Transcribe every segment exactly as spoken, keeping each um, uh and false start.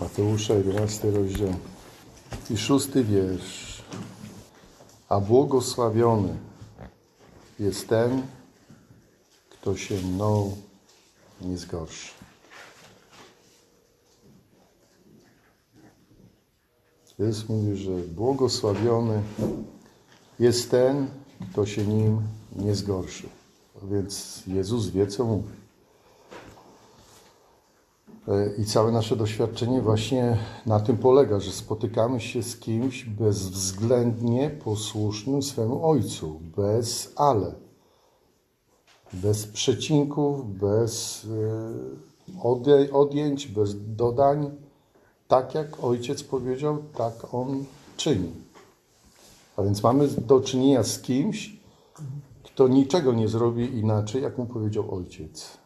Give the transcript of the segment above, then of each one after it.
Mateusza, jedenasty rozdział i szósty wiersz. A błogosławiony jest ten, kto się mną nie zgorszy. Jezus mówi, że błogosławiony jest ten, kto się nim nie zgorszy. Więc Jezus wie, co mówi. I całe nasze doświadczenie właśnie na tym polega, że spotykamy się z kimś bezwzględnie posłusznym swemu Ojcu, bez ale, bez przecinków, bez odjęć, bez dodań. Tak jak Ojciec powiedział, tak On czyni. A więc mamy do czynienia z kimś, kto niczego nie zrobi inaczej, jak Mu powiedział Ojciec.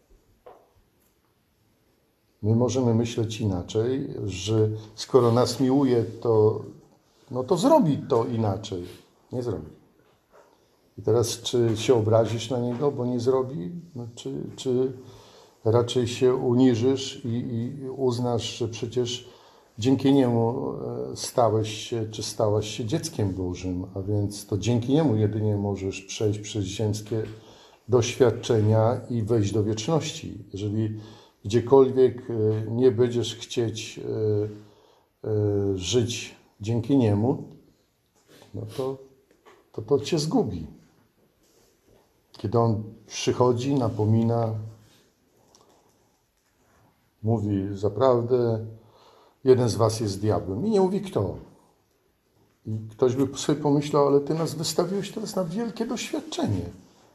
My możemy myśleć inaczej, że skoro nas miłuje, to, no to zrobi to inaczej. Nie zrobi. I teraz czy się obrazisz na Niego, bo nie zrobi? No, czy, czy raczej się uniżysz i, i uznasz, że przecież dzięki Niemu stałeś się, czy stałaś się dzieckiem Bożym, a więc to dzięki Niemu jedynie możesz przejść przez ziemskie doświadczenia i wejść do wieczności. Jeżeli gdziekolwiek nie będziesz chcieć żyć dzięki Niemu, no to, to to cię zgubi. Kiedy On przychodzi, napomina, mówi, zaprawdę jeden z was jest diabłem. I nie mówi kto. I ktoś by sobie pomyślał, ale ty nas wystawiłeś teraz na wielkie doświadczenie.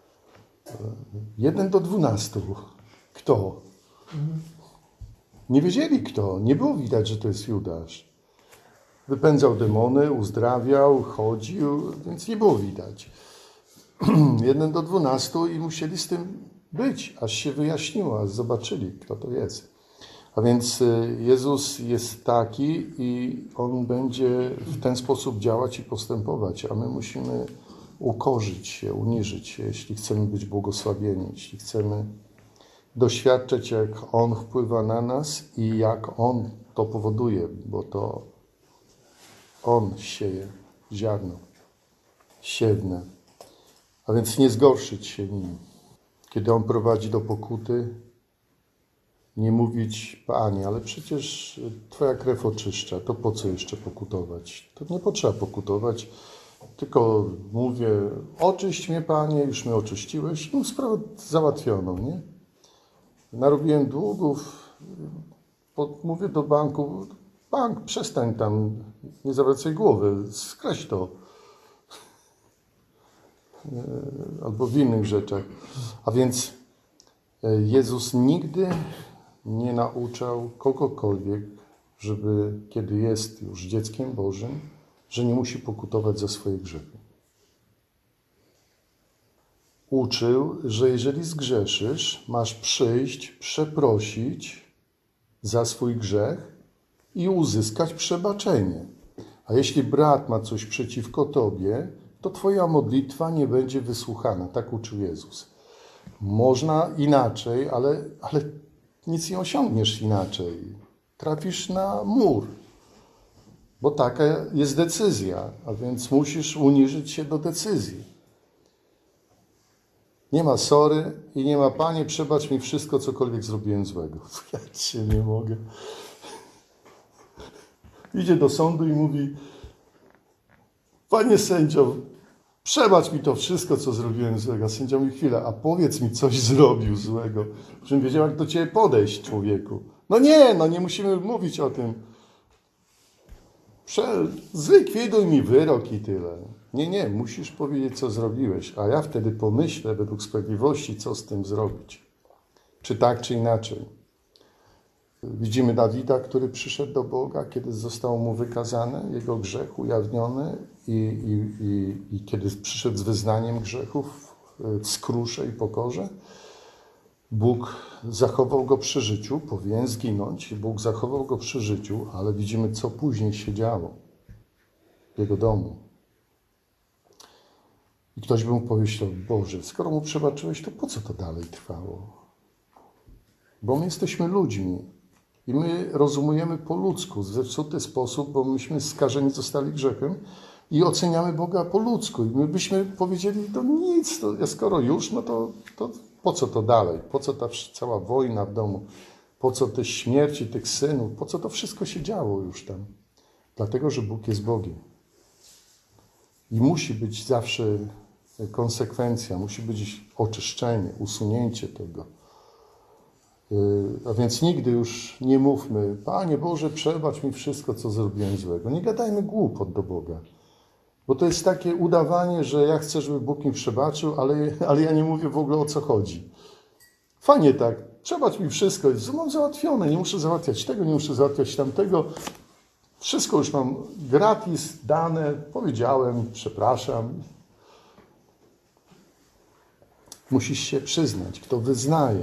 Jeden do dwunastu. Kto? Nie wiedzieli kto. Nie było widać, że to jest Judasz. Wypędzał demony, uzdrawiał, chodził, więc nie było widać. Jeden do dwunastu i musieli z tym być, aż się wyjaśniło, aż zobaczyli, kto to jest. A więc Jezus jest taki i On będzie w ten sposób działać i postępować, a my musimy ukorzyć się, uniżyć się, jeśli chcemy być błogosławieni, jeśli chcemy doświadczać, jak On wpływa na nas i jak On to powoduje, bo to On sieje ziarno siewne, a więc nie zgorszyć się nim. Kiedy On prowadzi do pokuty, nie mówić, Panie, ale przecież Twoja krew oczyszcza, to po co jeszcze pokutować? To nie potrzeba pokutować, tylko mówię, oczyść mnie, Panie, już mnie oczyściłeś, no sprawę załatwioną, nie? Narobiłem długów, mówię do banku, bank, przestań tam, nie zawracaj głowy, skreś to. Albo w innych rzeczach. A więc Jezus nigdy nie nauczał kogokolwiek, żeby, kiedy jest już dzieckiem Bożym, że nie musi pokutować za swoje grzechy. Uczył, że jeżeli zgrzeszysz, masz przyjść, przeprosić za swój grzech i uzyskać przebaczenie. A jeśli brat ma coś przeciwko tobie, to twoja modlitwa nie będzie wysłuchana. Tak uczył Jezus. Można inaczej, ale, ale nic nie osiągniesz inaczej. Trafisz na mur, bo taka jest decyzja, a więc musisz uniżyć się do decyzji. Nie ma sorry i nie ma Panie, przebacz mi wszystko, cokolwiek zrobiłem złego. Ja cię nie mogę. Idzie do sądu i mówi, Panie sędzio, przebacz mi to wszystko, co zrobiłem złego. A sędzia mówi, chwilę, a powiedz mi, coś zrobił złego. Żebym wiedział, jak do ciebie podejść, człowieku. No nie, no nie musimy mówić o tym. Prze- zlikwiduj mi wyrok i tyle. Nie, nie, musisz powiedzieć, co zrobiłeś, a ja wtedy pomyślę według sprawiedliwości, co z tym zrobić. Czy tak, czy inaczej. Widzimy Dawida, który przyszedł do Boga, kiedy został mu wykazany jego grzech, ujawniony i, i, i, i kiedy przyszedł z wyznaniem grzechów w skrusze i pokorze. Bóg zachował go przy życiu, powinien zginąć. Bóg zachował go przy życiu, ale widzimy, co później się działo w jego domu. I ktoś by mu pomyślał, Boże, skoro mu przebaczyłeś, to po co to dalej trwało? Bo my jesteśmy ludźmi. I my rozumujemy po ludzku, w zepsuty sposób, bo myśmy skażeni zostali grzechem i oceniamy Boga po ludzku. I my byśmy powiedzieli, to nic, to skoro już, no to, to po co to dalej? Po co ta cała wojna w domu? Po co te śmierci tych synów? Po co to wszystko się działo już tam? Dlatego, że Bóg jest Bogiem. I musi być zawsze konsekwencja, musi być oczyszczenie, usunięcie tego. A więc nigdy już nie mówmy, Panie Boże, przebacz mi wszystko, co zrobiłem złego. Nie gadajmy głupot do Boga. Bo to jest takie udawanie, że ja chcę, żeby Bóg mi przebaczył, ale, ale ja nie mówię w ogóle, o co chodzi. Fajnie tak, przebacz mi wszystko, mam załatwione, nie muszę załatwiać tego, nie muszę załatwiać tamtego. Wszystko już mam gratis, dane, powiedziałem, przepraszam. Musisz się przyznać, kto wyznaje.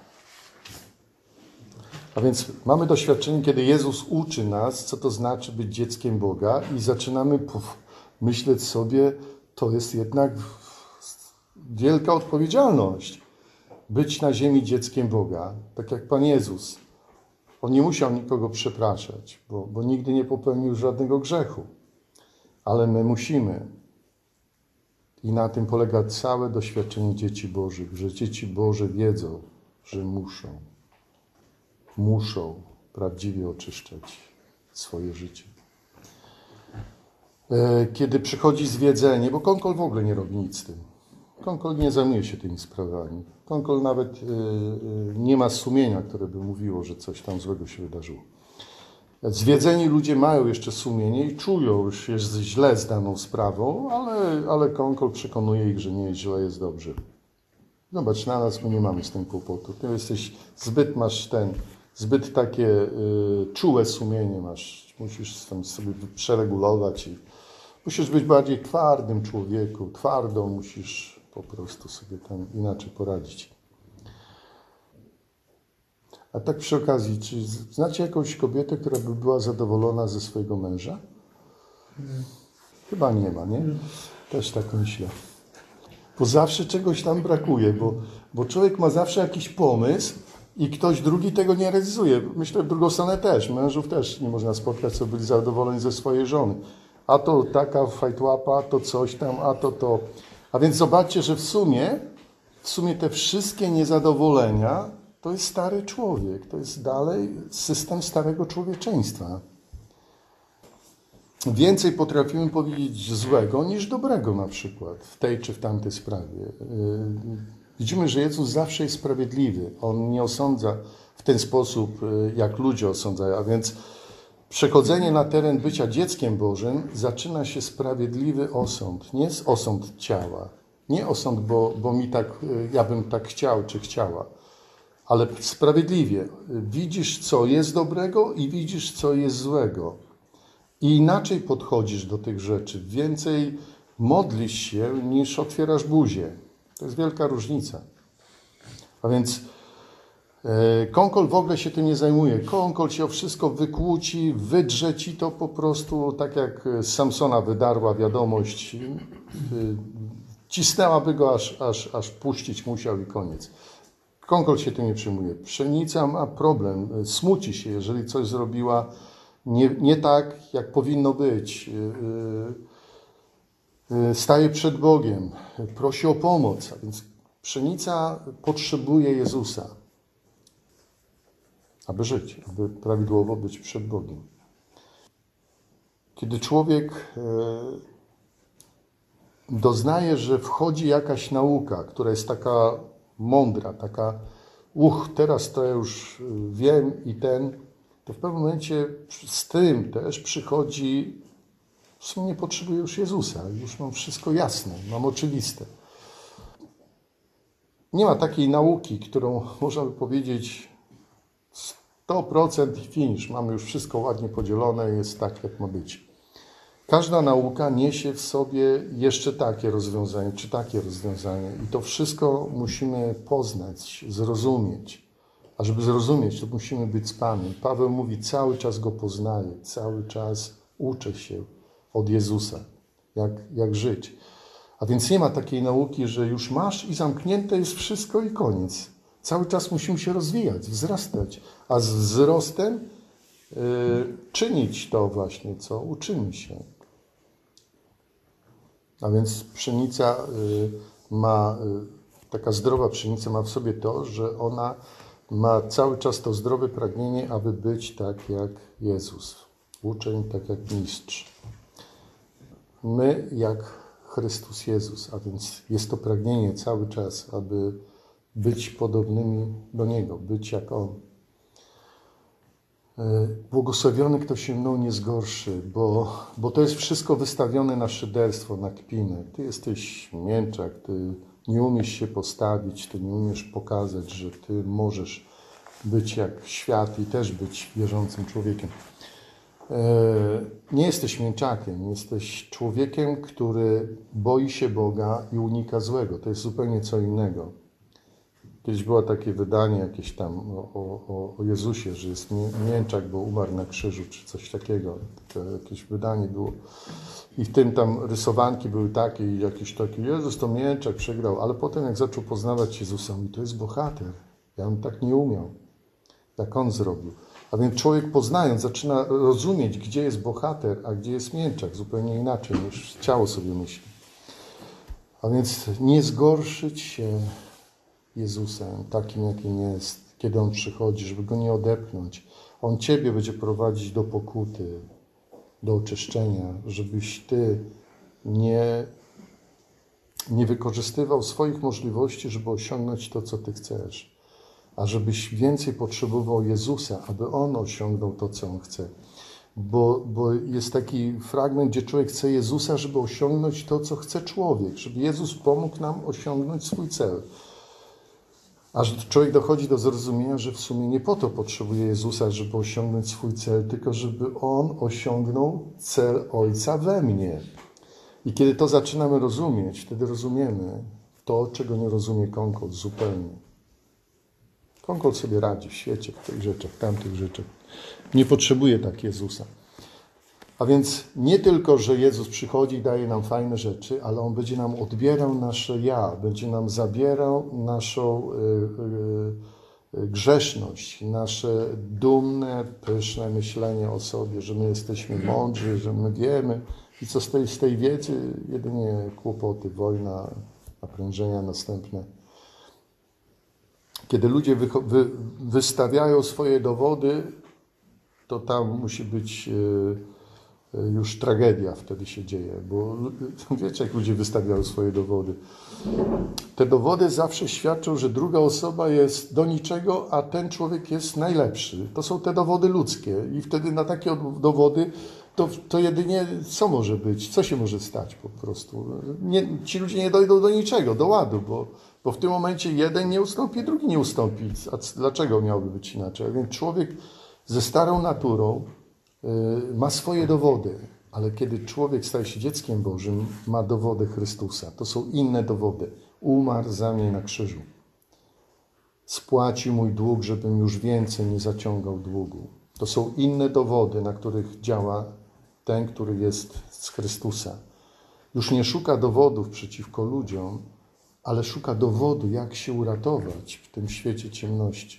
A więc mamy doświadczenie, kiedy Jezus uczy nas, co to znaczy być dzieckiem Boga i zaczynamy myśleć sobie, to jest jednak wielka odpowiedzialność. Być na ziemi dzieckiem Boga, tak jak Pan Jezus. On nie musiał nikogo przepraszać, bo, bo nigdy nie popełnił żadnego grzechu. Ale my musimy. I na tym polega całe doświadczenie dzieci Bożych, że dzieci Boże wiedzą, że muszą. Muszą prawdziwie oczyszczać swoje życie. Kiedy przychodzi zwiedzenie, bo Konkol w ogóle nie robi nic z tym. Konkol nie zajmuje się tymi sprawami. Konkol nawet nie ma sumienia, które by mówiło, że coś tam złego się wydarzyło. Zwiedzeni ludzie mają jeszcze sumienie i czują, że jest źle z daną sprawą, ale, ale Konkol przekonuje ich, że nie jest źle, jest dobrze. Zobacz, na nas my nie mamy z tym kłopotu. Ty jesteś, zbyt masz ten, zbyt takie y, czułe sumienie masz. Musisz tam sobie przeregulować i musisz być bardziej twardym człowieku. Twardo musisz po prostu sobie tam inaczej poradzić. A tak przy okazji, czy znacie jakąś kobietę, która by była zadowolona ze swojego męża? Hmm. Chyba nie ma, nie? Hmm. Też tak myślę. Bo zawsze czegoś tam brakuje, bo, bo człowiek ma zawsze jakiś pomysł i ktoś drugi tego nie realizuje. Myślę, w drugą stronę też. Mężów też nie można spotkać, co byli zadowoleni ze swojej żony. A to taka fajtłapa, to coś tam, a to to. A więc zobaczcie, że w sumie, w sumie te wszystkie niezadowolenia to jest stary człowiek. To jest dalej system starego człowieczeństwa. Więcej potrafimy powiedzieć złego niż dobrego na przykład w tej czy w tamtej sprawie. Widzimy, że Jezus zawsze jest sprawiedliwy. On nie osądza w ten sposób, jak ludzie osądzają. A więc przechodzenie na teren bycia dzieckiem Bożym zaczyna się sprawiedliwy osąd. Nie jest osąd ciała. Nie osąd, bo, bo mi tak, ja bym tak chciał czy chciała. Ale sprawiedliwie. Widzisz, co jest dobrego i widzisz, co jest złego. I inaczej podchodzisz do tych rzeczy. Więcej modlisz się, niż otwierasz buzię. To jest wielka różnica. A więc e, Konkol w ogóle się tym nie zajmuje. Konkol się o wszystko wykłóci, wydrze ci to po prostu, tak jak z Samsona wydarła wiadomość, e, cisnęłaby go, aż, aż, aż puścić musiał i koniec. Konkol się tym nie przejmuje. Pszenica ma problem, smuci się, jeżeli coś zrobiła nie, nie tak, jak powinno być. Staje przed Bogiem, prosi o pomoc. A więc pszenica potrzebuje Jezusa, aby żyć, aby prawidłowo być przed Bogiem. Kiedy człowiek doznaje, że wchodzi jakaś nauka, która jest taka mądra, taka uch, teraz to ja już wiem i ten, to w pewnym momencie z tym też przychodzi, w sumie nie potrzebuję już Jezusa, już mam wszystko jasne, mam oczywiste. Nie ma takiej nauki, którą można by powiedzieć sto procent i finish, mamy już wszystko ładnie podzielone, jest tak, jak ma być. Każda nauka niesie w sobie jeszcze takie rozwiązanie, czy takie rozwiązanie. I to wszystko musimy poznać, zrozumieć. A żeby zrozumieć, to musimy być z Panem. Paweł mówi, cały czas Go poznaję, cały czas uczę się od Jezusa, jak, jak żyć. A więc nie ma takiej nauki, że już masz i zamknięte jest wszystko i koniec. Cały czas musimy się rozwijać, wzrastać, a z wzrostem y, czynić to właśnie, co uczymy się. A więc pszenica y, ma, y, taka zdrowa pszenica ma w sobie to, że ona ma cały czas to zdrowe pragnienie, aby być tak jak Jezus. Uczeń tak jak mistrz. My jak Chrystus Jezus, a więc jest to pragnienie cały czas, aby być podobnymi do Niego, być jak On. Błogosławiony, kto się mną nie zgorszy, bo, bo to jest wszystko wystawione na szyderstwo, na kpinę. Ty jesteś mięczak, ty nie umiesz się postawić, ty nie umiesz pokazać, że ty możesz być jak świat i też być wierzącym człowiekiem. Nie jesteś mięczakiem, jesteś człowiekiem, który boi się Boga i unika złego. To jest zupełnie co innego. Kiedyś było takie wydanie jakieś tam o, o, o Jezusie, że jest mięczak, bo umarł na krzyżu, czy coś takiego. To jakieś wydanie było. I w tym tam rysowanki były takie i jakiś taki, Jezus to mięczak, przegrał. Ale potem jak zaczął poznawać Jezusa, mówi, to jest bohater. Ja bym tak nie umiał, jak On zrobił. A więc człowiek poznając zaczyna rozumieć, gdzie jest bohater, a gdzie jest mięczak. Zupełnie inaczej niż ciało sobie myśli. A więc nie zgorszyć się Jezusem, takim jakim jest, kiedy On przychodzi, żeby Go nie odepchnąć. On Ciebie będzie prowadzić do pokuty, do oczyszczenia, żebyś Ty nie, nie wykorzystywał swoich możliwości, żeby osiągnąć to, co Ty chcesz. A żebyś więcej potrzebował Jezusa, aby On osiągnął to, co On chce. Bo, bo jest taki fragment, gdzie człowiek chce Jezusa, żeby osiągnąć to, co chce człowiek. Żeby Jezus pomógł nam osiągnąć swój cel. Aż człowiek dochodzi do zrozumienia, że w sumie nie po to potrzebuje Jezusa, żeby osiągnąć swój cel, tylko żeby On osiągnął cel Ojca we mnie. I kiedy to zaczynamy rozumieć, wtedy rozumiemy to, czego nie rozumie Concord zupełnie. Concord sobie radzi w świecie, w tych rzeczach, w tamtych rzeczach. Nie potrzebuje tak Jezusa. A więc nie tylko, że Jezus przychodzi i daje nam fajne rzeczy, ale On będzie nam odbierał nasze ja, będzie nam zabierał naszą y, y, y, grzeszność, nasze dumne, pyszne myślenie o sobie, że my jesteśmy mądrzy, że my wiemy. I co z tej, z tej wiedzy? Jedynie kłopoty, wojna, naprężenia następne. Kiedy ludzie wy, wy, wystawiają swoje dowody, to tam musi być y, y, już tragedia wtedy się dzieje, bo wiecie, jak ludzie wystawiają swoje dowody. Te dowody zawsze świadczą, że druga osoba jest do niczego, a ten człowiek jest najlepszy. To są te dowody ludzkie i wtedy na takie dowody to, to jedynie co może być, co się może stać po prostu. Nie, ci ludzie nie dojdą do niczego, do ładu, bo, bo w tym momencie jeden nie ustąpi, drugi nie ustąpi. A dlaczego miałoby być inaczej? A więc człowiek ze starą naturą y, ma swoje dowody, ale kiedy człowiek staje się dzieckiem Bożym, ma dowody Chrystusa. To są inne dowody. Umarł za mnie na krzyżu. Spłacił mój dług, żebym już więcej nie zaciągał długu. To są inne dowody, na których działa ten, który jest z Chrystusa. Już nie szuka dowodów przeciwko ludziom, ale szuka dowodu, jak się uratować w tym świecie ciemności.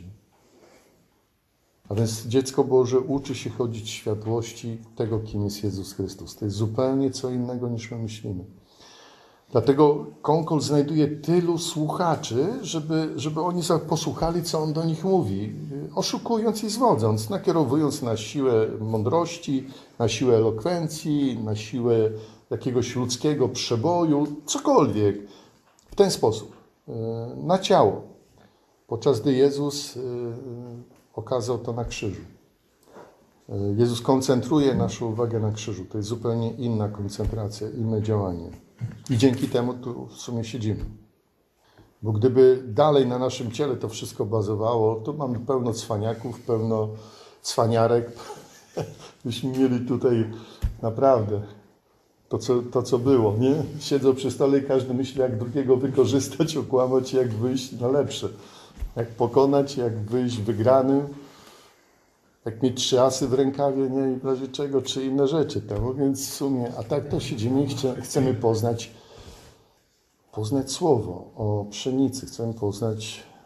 A więc dziecko Boże uczy się chodzić w światłości tego, kim jest Jezus Chrystus. To jest zupełnie co innego, niż my myślimy. Dlatego Concord znajduje tylu słuchaczy, żeby, żeby oni posłuchali, co on do nich mówi, oszukując i zwodząc, nakierowując na siłę mądrości, na siłę elokwencji, na siłę jakiegoś ludzkiego przeboju, cokolwiek. W ten sposób, na ciało. Podczas gdy Jezus okazał to na krzyżu. Jezus koncentruje naszą uwagę na krzyżu. To jest zupełnie inna koncentracja, inne działanie. I dzięki temu tu w sumie siedzimy. Bo gdyby dalej na naszym ciele to wszystko bazowało, to mamy pełno cwaniaków, pełno cwaniarek. Byśmy mieli tutaj naprawdę to co, to, co było, nie? Siedzą przy stole i każdy myśli, jak drugiego wykorzystać, okłamać, jak wyjść na lepsze. Jak pokonać, jak wyjść wygranym, jak mieć trzy asy w rękawie, nie? I w razie czego, czy inne rzeczy temu. Więc w sumie, a tak to siedzimy i chce, chcemy poznać, poznać Słowo o pszenicy, chcemy poznać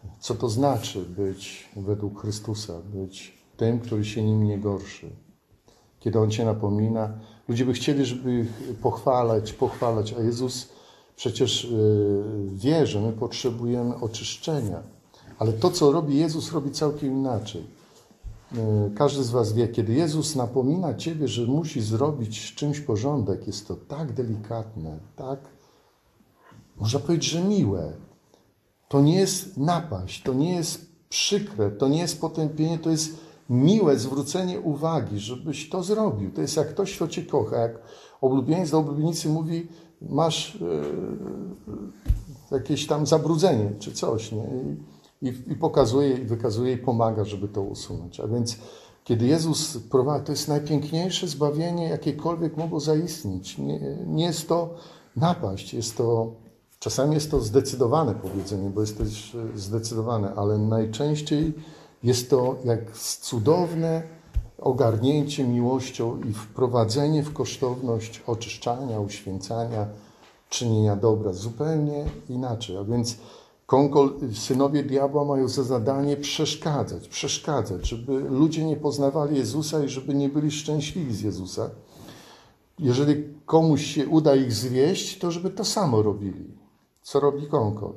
co to znaczy być według Chrystusa, być tym, który się nim nie gorszy. Kiedy On cię napomina, ludzie by chcieli, żeby ich pochwalać, pochwalać, a Jezus przecież wie, że my potrzebujemy oczyszczenia. Ale to, co robi Jezus, robi całkiem inaczej. Każdy z was wie, kiedy Jezus napomina ciebie, że musi zrobić z czymś porządek, jest to tak delikatne, tak, można powiedzieć, że miłe. To nie jest napaść, to nie jest przykre, to nie jest potępienie, to jest miłe zwrócenie uwagi, żebyś to zrobił. To jest jak ktoś, kto cię kocha, jak oblubieniec do oblubienicy mówi, masz yy, jakieś tam zabrudzenie czy coś, nie? I, i, i pokazuje, i wykazuje, i pomaga, żeby to usunąć. A więc kiedy Jezus prowadzi, to jest najpiękniejsze zbawienie, jakiekolwiek mogło zaistnieć. Nie, nie jest to napaść, jest to, czasami jest to zdecydowane powiedzenie, bo jest też zdecydowane, ale najczęściej jest to jak cudowne ogarnięcie miłością i wprowadzenie w kosztowność oczyszczania, uświęcania, czynienia dobra. Zupełnie inaczej. A więc konkol, synowie diabła mają za zadanie przeszkadzać, przeszkadzać, żeby ludzie nie poznawali Jezusa i żeby nie byli szczęśliwi z Jezusa. Jeżeli komuś się uda ich zwieść, to żeby to samo robili. Co robi konkol?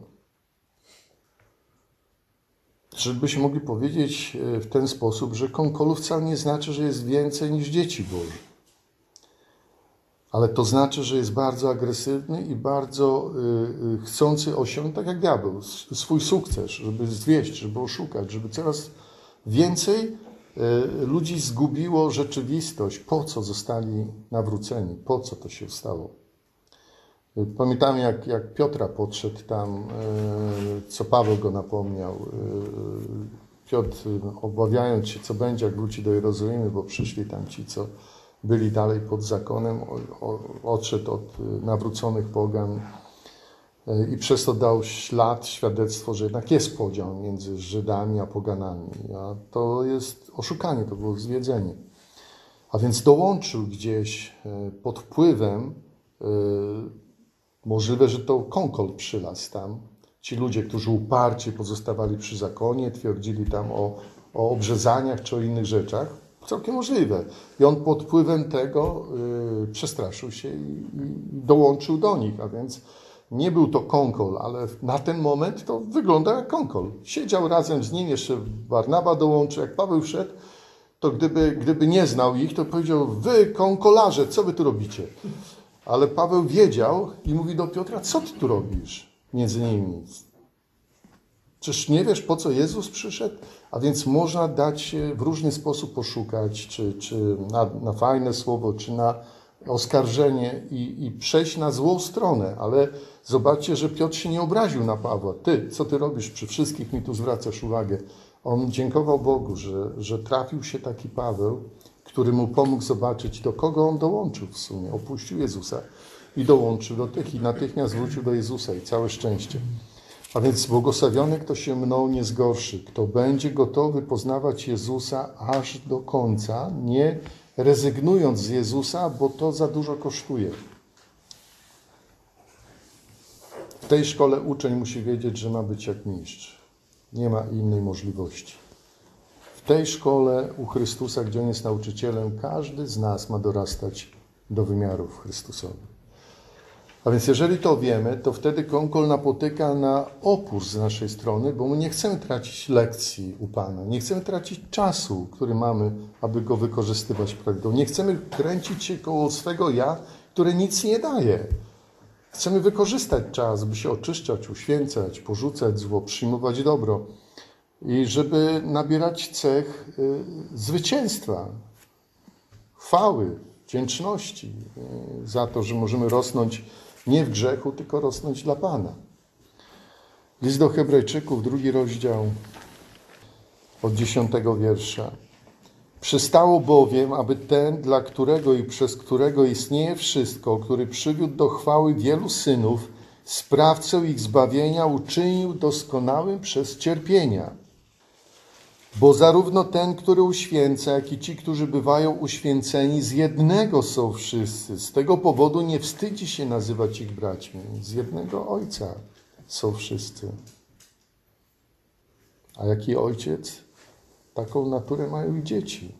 Żebyśmy mogli powiedzieć w ten sposób, że konkolu wcale nie znaczy, że jest więcej niż dzieci Boże. Ale to znaczy, że jest bardzo agresywny i bardzo y, y, chcący osiągnąć, tak jak diabeł, swój sukces, żeby zwieść, żeby oszukać, żeby coraz więcej y, ludzi zgubiło rzeczywistość, po co zostali nawróceni, po co to się stało. Pamiętam, jak, jak Piotra podszedł tam, y, co Paweł go napomniał. Y, Piotr, obawiając się, co będzie, jak wróci do Jerozolimy, bo przyszli tam ci, co byli dalej pod zakonem, odszedł od nawróconych pogan i przez to dał ślad, świadectwo, że jednak jest podział między Żydami a poganami. A to jest oszukanie, to było zwiedzenie. A więc dołączył gdzieś pod wpływem, możliwe, że to konkol przylazł tam. Ci ludzie, którzy uparcie pozostawali przy zakonie, twierdzili tam o, o obrzezaniach czy o innych rzeczach. Całkiem możliwe. I on pod wpływem tego y, przestraszył się i, i dołączył do nich. A więc nie był to konkol, ale na ten moment to wygląda jak konkol. Siedział razem z nim, jeszcze Barnaba dołączył. Jak Paweł wszedł, to gdyby, gdyby nie znał ich, to powiedział, wy konkolarze, co wy tu robicie? Ale Paweł wiedział i mówi do Piotra, co ty tu robisz między nimi? Czyż nie wiesz, po co Jezus przyszedł? A więc można dać się w różny sposób poszukać, czy, czy na, na fajne słowo, czy na oskarżenie i, i przejść na złą stronę. Ale zobaczcie, że Piotr się nie obraził na Pawła. Ty, co ty robisz? Przy wszystkich mi tu zwracasz uwagę. On dziękował Bogu, że, że trafił się taki Paweł, który mu pomógł zobaczyć, do kogo on dołączył w sumie. Opuścił Jezusa i dołączył do tych i natychmiast wrócił do Jezusa i całe szczęście. A więc błogosławiony, kto się mną nie zgorszy, kto będzie gotowy poznawać Jezusa aż do końca, nie rezygnując z Jezusa, bo to za dużo kosztuje. W tej szkole uczeń musi wiedzieć, że ma być jak mistrz. Nie ma innej możliwości. W tej szkole u Chrystusa, gdzie On jest nauczycielem, każdy z nas ma dorastać do wymiarów Chrystusowych. A więc jeżeli to wiemy, to wtedy konkol napotyka na opór z naszej strony, bo my nie chcemy tracić lekcji u Pana, nie chcemy tracić czasu, który mamy, aby go wykorzystywać prawidłowo. Nie chcemy kręcić się koło swego ja, które nic nie daje. Chcemy wykorzystać czas, by się oczyszczać, uświęcać, porzucać zło, przyjmować dobro i żeby nabierać cech y, zwycięstwa, chwały, wdzięczności y, za to, że możemy rosnąć nie w grzechu, tylko rosnąć dla Pana. List do Hebrajczyków, drugi rozdział, od dziesiątego wiersza. Przystało bowiem, aby ten, dla którego i przez którego istnieje wszystko, który przywiódł do chwały wielu synów, sprawcę ich zbawienia uczynił doskonałym przez cierpienia. Bo zarówno ten, który uświęca, jak i ci, którzy bywają uświęceni, z jednego są wszyscy. Z tego powodu nie wstydzi się nazywać ich braćmi. Z jednego Ojca są wszyscy. A jaki ojciec? Taką naturę mają i dzieci.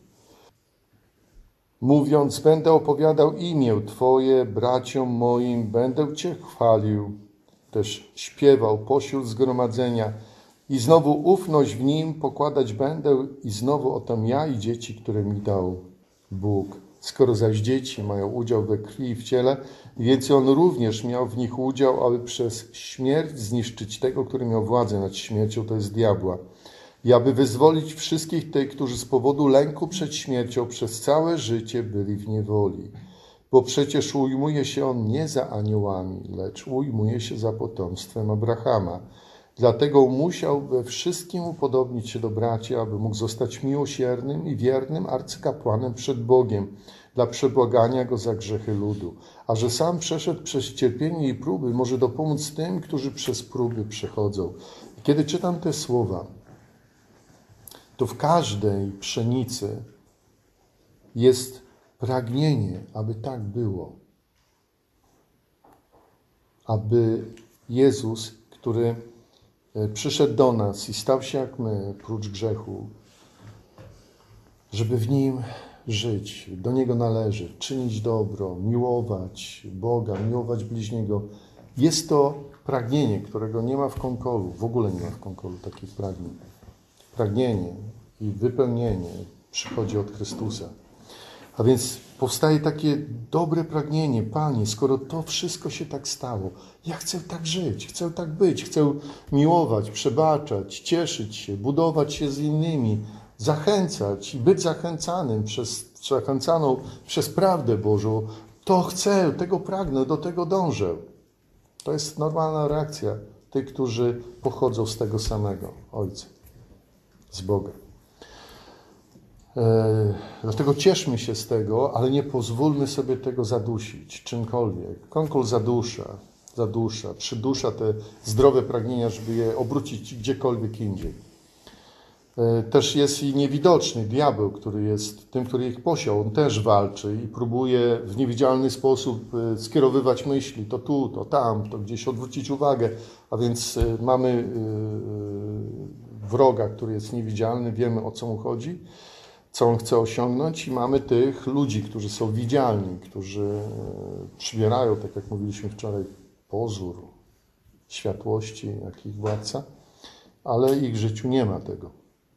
Mówiąc, będę opowiadał imię Twoje braciom moim, będę Cię chwalił, też śpiewał pośród zgromadzenia i znowu ufność w Nim pokładać będę i znowu oto ja i dzieci, które mi dał Bóg. Skoro zaś dzieci mają udział we krwi i w ciele, więc On również miał w nich udział, aby przez śmierć zniszczyć tego, który miał władzę nad śmiercią, to jest diabła. I aby wyzwolić wszystkich tych, którzy z powodu lęku przed śmiercią przez całe życie byli w niewoli. Bo przecież ujmuje się on nie za aniołami, lecz ujmuje się za potomstwem Abrahama. Dlatego musiał we wszystkim upodobnić się do braci, aby mógł zostać miłosiernym i wiernym arcykapłanem przed Bogiem dla przebłagania go za grzechy ludu. A że sam przeszedł przez cierpienie i próby, może dopomóc tym, którzy przez próby przechodzą. Kiedy czytam te słowa, to w każdej pszenicy jest pragnienie, aby tak było. Aby Jezus, który przyszedł do nas i stał się jak my, prócz grzechu, żeby w Nim żyć, do Niego należeć, czynić dobro, miłować Boga, miłować bliźniego. Jest to pragnienie, którego nie ma w Konkolu, w ogóle nie ma w Konkolu takich pragnień. Pragnienie i wypełnienie przychodzi od Chrystusa. A więc powstaje takie dobre pragnienie. Panie, skoro to wszystko się tak stało, ja chcę tak żyć, chcę tak być, chcę miłować, przebaczać, cieszyć się, budować się z innymi, zachęcać i być zachęcanym przez, zachęcaną przez prawdę Bożą. To chcę, tego pragnę, do tego dążę. To jest normalna reakcja tych, którzy pochodzą z tego samego Ojca, z Boga. Dlatego cieszmy się z tego, ale nie pozwólmy sobie tego zadusić czymkolwiek. Konkol zadusza, zadusza, przydusza te zdrowe pragnienia, żeby je obrócić gdziekolwiek indziej. Też jest i niewidoczny diabeł, który jest tym, który ich posiał. On też walczy i próbuje w niewidzialny sposób skierowywać myśli, to tu, to tam, to gdzieś odwrócić uwagę. A więc mamy wroga, który jest niewidzialny, wiemy, o co mu chodzi, co on chce osiągnąć, i mamy tych ludzi, którzy są widzialni, którzy przybierają, tak jak mówiliśmy wczoraj, pozór światłości, jak ich władca, ale ich życiu nie ma tego.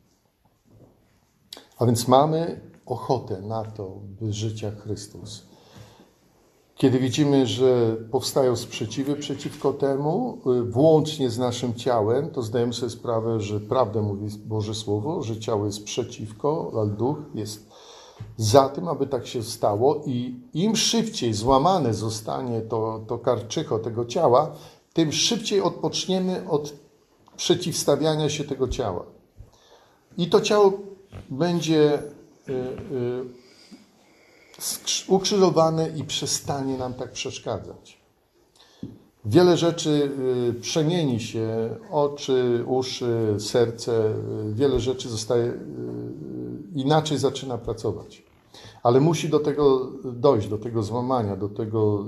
A więc mamy ochotę na to, by żyć jak Chrystus. Kiedy widzimy, że powstają sprzeciwy przeciwko temu, włącznie z naszym ciałem, to zdajemy sobie sprawę, że prawdę mówi Boże Słowo, że ciało jest przeciwko, ale duch jest za tym, aby tak się stało, i im szybciej złamane zostanie to, to karczycho tego ciała, tym szybciej odpoczniemy od przeciwstawiania się tego ciała. I to ciało będzie y, y, ukrzyżowane i przestanie nam tak przeszkadzać. Wiele rzeczy przemieni się, oczy, uszy, serce, wiele rzeczy zostaje, inaczej zaczyna pracować. Ale musi do tego dojść, do tego złamania, do tego,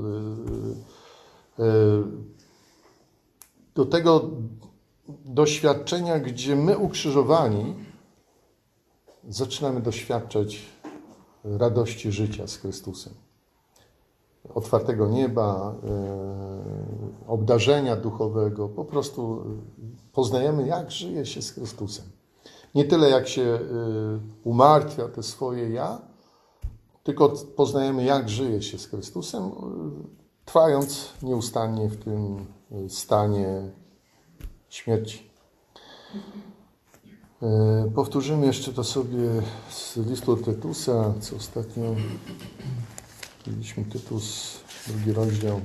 do tego doświadczenia, gdzie my ukrzyżowani zaczynamy doświadczać radości życia z Chrystusem. Otwartego nieba, e, obdarzenia duchowego. Po prostu poznajemy, jak żyje się z Chrystusem. Nie tyle, jak się e, umartwia te swoje ja, tylko poznajemy, jak żyje się z Chrystusem, e, trwając nieustannie w tym stanie śmierci. Powtórzymy jeszcze to sobie z listu Tytusa, co ostatnio mieliśmy. Tytus, drugi rozdział,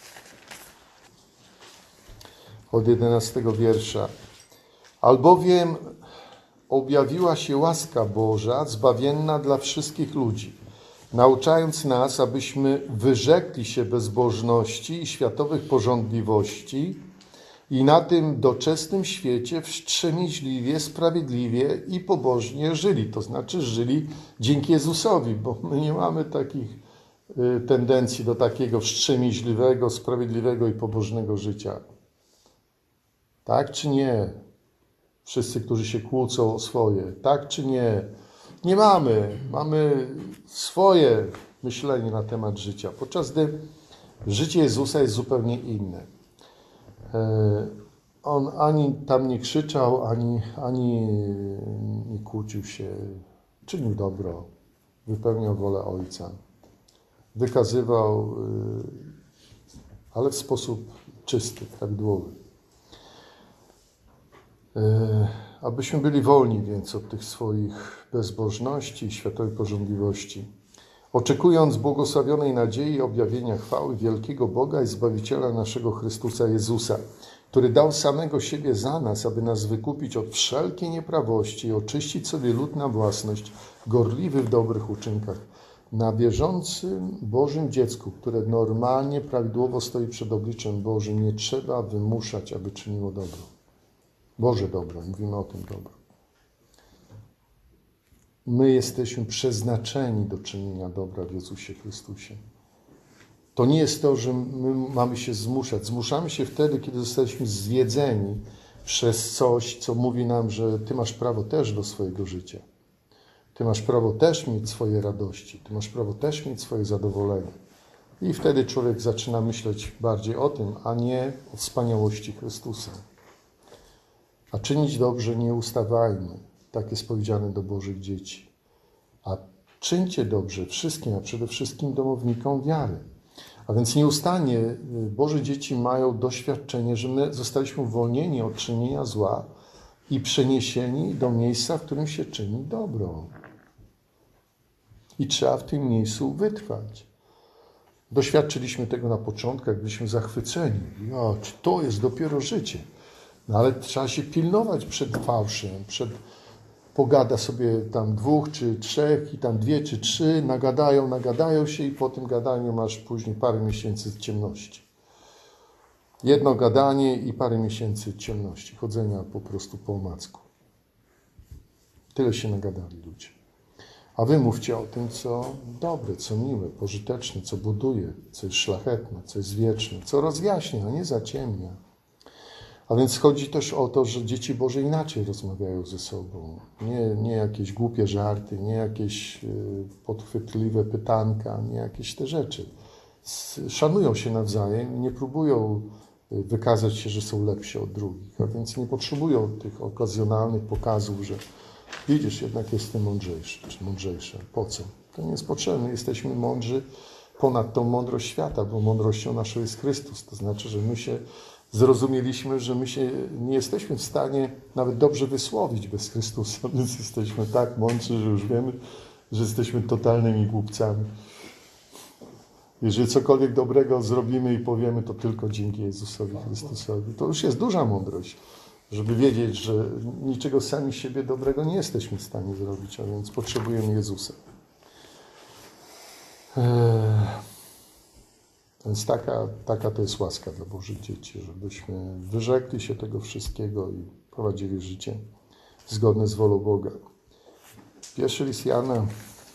od jedenastego wiersza. Albowiem objawiła się łaska Boża, zbawienna dla wszystkich ludzi, nauczając nas, abyśmy wyrzekli się bezbożności i światowych porządliwości i na tym doczesnym świecie wstrzemięźliwie, sprawiedliwie i pobożnie żyli. To znaczy żyli dzięki Jezusowi, bo my nie mamy takich tendencji do takiego wstrzemięźliwego, sprawiedliwego i pobożnego życia. Tak czy nie? Wszyscy, którzy się kłócą o swoje, tak czy nie. Nie mamy. Mamy swoje myślenie na temat życia. Podczas gdy życie Jezusa jest zupełnie inne. On ani tam nie krzyczał, ani, ani nie kłócił się. Czynił dobro. Wypełniał wolę Ojca. Wykazywał, ale w sposób czysty, prawidłowy. Abyśmy byli wolni więc od tych swoich bezbożności i światowej pożądliwości, oczekując błogosławionej nadziei objawienia chwały wielkiego Boga i Zbawiciela naszego Chrystusa Jezusa, który dał samego siebie za nas, aby nas wykupić od wszelkiej nieprawości i oczyścić sobie lud na własność, gorliwy w dobrych uczynkach, na wierzącym Bożym dziecku, które normalnie, prawidłowo stoi przed obliczem Bożym, nie trzeba wymuszać, aby czyniło dobro. Boże dobro, mówimy o tym dobro. My jesteśmy przeznaczeni do czynienia dobra w Jezusie Chrystusie. To nie jest to, że my mamy się zmuszać. Zmuszamy się wtedy, kiedy zostaliśmy zwiedzeni przez coś, co mówi nam, że Ty masz prawo też do swojego życia. Ty masz prawo też mieć swoje radości. Ty masz prawo też mieć swoje zadowolenie. I wtedy człowiek zaczyna myśleć bardziej o tym, a nie o wspaniałości Chrystusa. A czynić dobrze nie ustawajmy. Tak jest powiedziane do Bożych dzieci. A czyńcie dobrze wszystkim, a przede wszystkim domownikom wiary. A więc nieustannie Boże dzieci mają doświadczenie, że my zostaliśmy uwolnieni od czynienia zła i przeniesieni do miejsca, w którym się czyni dobro. I trzeba w tym miejscu wytrwać. Doświadczyliśmy tego na początku, jak byliśmy zachwyceni. Ja, czy to jest dopiero życie? No ale trzeba się pilnować przed fałszem, przed pogada sobie tam dwóch czy trzech i tam dwie czy trzy, nagadają, nagadają się i po tym gadaniu masz później parę miesięcy ciemności. Jedno gadanie i parę miesięcy ciemności, chodzenia po prostu po omacku. Tyle się nagadali ludzie. A wy mówcie o tym, co dobre, co miłe, pożyteczne, co buduje, co jest szlachetne, co jest wieczne, co rozjaśnia, a nie zaciemnia. A więc chodzi też o to, że dzieci Boże inaczej rozmawiają ze sobą. Nie, nie jakieś głupie żarty, nie jakieś podchwytliwe pytanka, nie jakieś te rzeczy. Szanują się nawzajem i nie próbują wykazać się, że są lepsi od drugich. A więc nie potrzebują tych okazjonalnych pokazów, że widzisz, jednak jestem mądrzejszy czy mądrzejsza. Po co? To nie jest potrzebne. Jesteśmy mądrzy ponad tą mądrość świata, bo mądrością naszą jest Chrystus. To znaczy, że my się zrozumieliśmy, że my się nie jesteśmy w stanie nawet dobrze wysłowić bez Chrystusa, więc jesteśmy tak mądrzy, że już wiemy, że jesteśmy totalnymi głupcami. Jeżeli cokolwiek dobrego zrobimy i powiemy, to tylko dzięki Jezusowi Chrystusowi. To już jest duża mądrość, żeby wiedzieć, że niczego sami siebie dobrego nie jesteśmy w stanie zrobić, a więc potrzebujemy Jezusa. Eee... Więc taka, taka to jest łaska dla Bożych dzieci, żebyśmy wyrzekli się tego wszystkiego i prowadzili życie zgodne z wolą Boga. Pierwszy list Jana.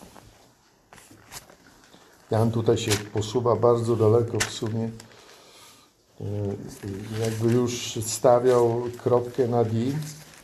Jan tutaj się posuwa bardzo daleko w sumie. Jakby już stawiał kropkę nad i.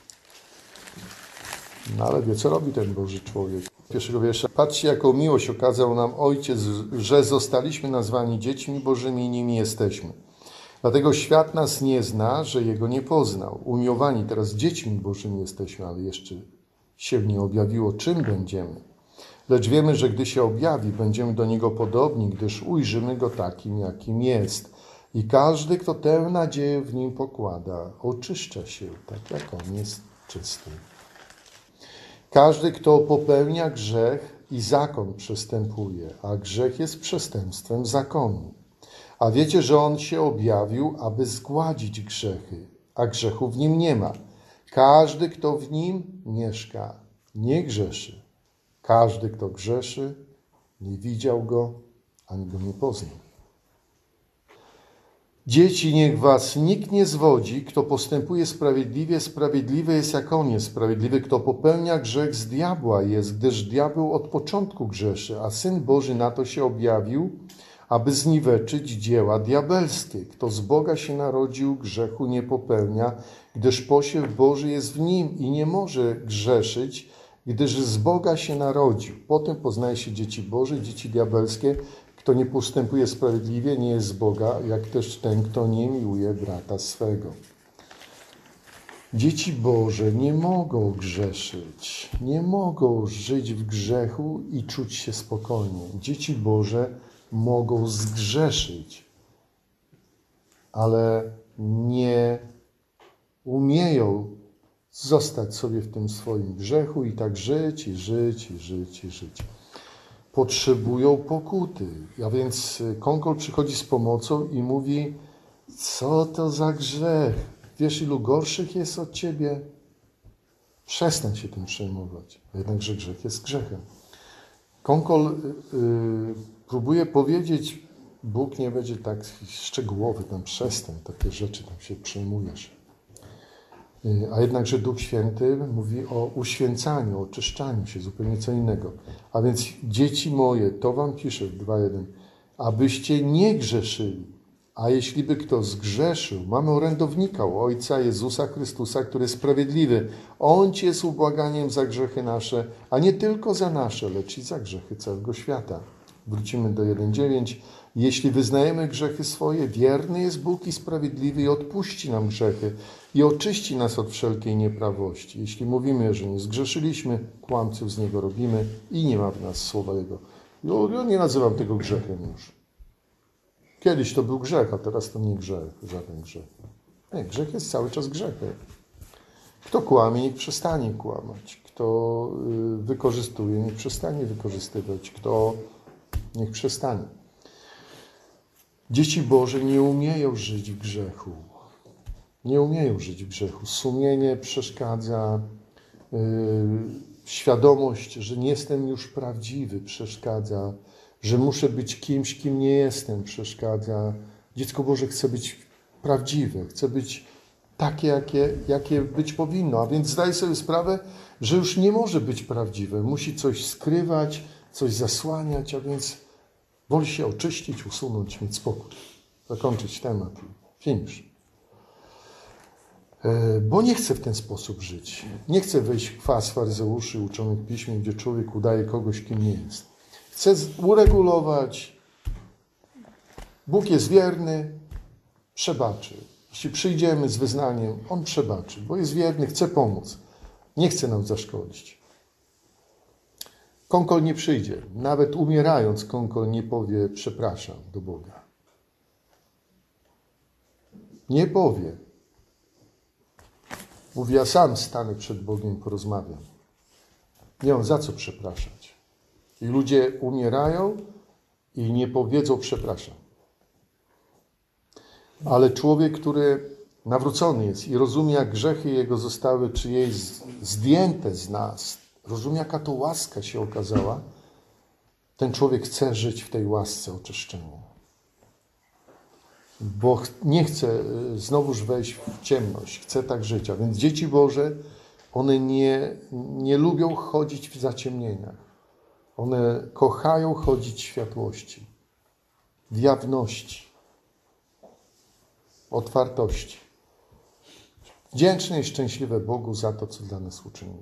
No ale wie, co robi ten Boży człowiek. Pierwszego wiersza. Patrzcie, jaką miłość okazał nam Ojciec, że zostaliśmy nazwani dziećmi Bożymi i nimi jesteśmy. Dlatego świat nas nie zna, że Jego nie poznał. Umiłowani teraz dziećmi Bożymi jesteśmy, ale jeszcze się nie objawiło, czym będziemy. Lecz wiemy, że gdy się objawi, będziemy do Niego podobni, gdyż ujrzymy Go takim, jakim jest. I każdy, kto tę nadzieję w Nim pokłada, oczyszcza się, tak jak On jest czysty. Każdy, kto popełnia grzech i zakon przestępuje, a grzech jest przestępstwem zakonu. A wiecie, że On się objawił, aby zgładzić grzechy, a grzechu w Nim nie ma. Każdy, kto w Nim mieszka, nie grzeszy. Każdy, kto grzeszy, nie widział Go, ani Go nie poznał. Dzieci, niech was nikt nie zwodzi, kto postępuje sprawiedliwie, sprawiedliwy jest jak on jest sprawiedliwy. Kto popełnia grzech, z diabła jest, gdyż diabeł od początku grzeszy, a Syn Boży na to się objawił, aby zniweczyć dzieła diabelskie. Kto z Boga się narodził, grzechu nie popełnia, gdyż posiew Boży jest w nim i nie może grzeszyć, gdyż z Boga się narodził. Potem poznaje się dzieci Boże, dzieci diabelskie. Kto nie postępuje sprawiedliwie, nie jest z Boga, jak też ten, kto nie miłuje brata swego. Dzieci Boże nie mogą grzeszyć, nie mogą żyć w grzechu i czuć się spokojnie. Dzieci Boże mogą zgrzeszyć, ale nie umieją zostać sobie w tym swoim grzechu i tak żyć, i żyć, i żyć, i żyć. Potrzebują pokuty. A więc Konkol przychodzi z pomocą i mówi, co to za grzech? Wiesz, ilu gorszych jest od ciebie? Przestań się tym przejmować. Jednakże grzech jest grzechem. Konkol yy, próbuje powiedzieć, Bóg nie będzie tak szczegółowy, tam przestań, takie rzeczy tam się przejmujesz. Yy, a jednakże Duch Święty mówi o uświęcaniu, o oczyszczaniu się, zupełnie co innego. A więc dzieci moje, to wam piszę w dwa jeden, abyście nie grzeszyli. A jeśli by kto zgrzeszył, mamy orędownika u Ojca Jezusa Chrystusa, który jest sprawiedliwy. On ci jest ubłaganiem za grzechy nasze, a nie tylko za nasze, lecz i za grzechy całego świata. Wrócimy do jeden dziewięć. Jeśli wyznajemy grzechy swoje, wierny jest Bóg i sprawiedliwy i odpuści nam grzechy i oczyści nas od wszelkiej nieprawości. Jeśli mówimy, że nie zgrzeszyliśmy, kłamców z Niego robimy i nie ma w nas słowa Jego. Ja nie nazywam tego grzechem już. Kiedyś to był grzech, a teraz to nie grzech, żaden grzech. Nie, grzech jest cały czas grzechem. Kto kłamie, niech przestanie kłamać. Kto wykorzystuje, niech przestanie wykorzystywać. Kto niech przestanie. Dzieci Boże nie umieją żyć w grzechu. Nie umieją żyć w grzechu. Sumienie przeszkadza. Yy, świadomość, że nie jestem już prawdziwy, przeszkadza. Że muszę być kimś, kim nie jestem, przeszkadza. Dziecko Boże chce być prawdziwe, chce być takie, jakie, jakie być powinno. A więc zdaje sobie sprawę, że już nie może być prawdziwe. Musi coś skrywać, coś zasłaniać, a więc woli się oczyścić, usunąć, mieć spokój. Zakończyć temat. Finish. Bo nie chce w ten sposób żyć. Nie chce wejść w kwas faryzeuszy uczonych w piśmie, gdzie człowiek udaje kogoś, kim nie jest. Chce uregulować. Bóg jest wierny, przebaczy. Jeśli przyjdziemy z wyznaniem, On przebaczy, bo jest wierny, chce pomóc. Nie chce nam zaszkodzić. Konkol nie przyjdzie. Nawet umierając, Konkol nie powie przepraszam do Boga. Nie powie. Mówi, ja sam stanę przed Bogiem i porozmawiam. Nie mam za co przepraszać. I ludzie umierają i nie powiedzą przepraszam. Ale człowiek, który nawrócony jest i rozumie, jak grzechy jego zostały czyjeś zdjęte z nas, rozumie, jaka to łaska się okazała, ten człowiek chce żyć w tej łasce oczyszczenia. Bo nie chce znowuż wejść w ciemność, chce tak żyć. A więc dzieci Boże, one nie, nie lubią chodzić w zaciemnieniach. One kochają chodzić w światłości, w jawności, otwartości. Wdzięczne i szczęśliwe Bogu za to, co dla nas uczynił.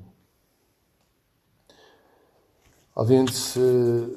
A więc y,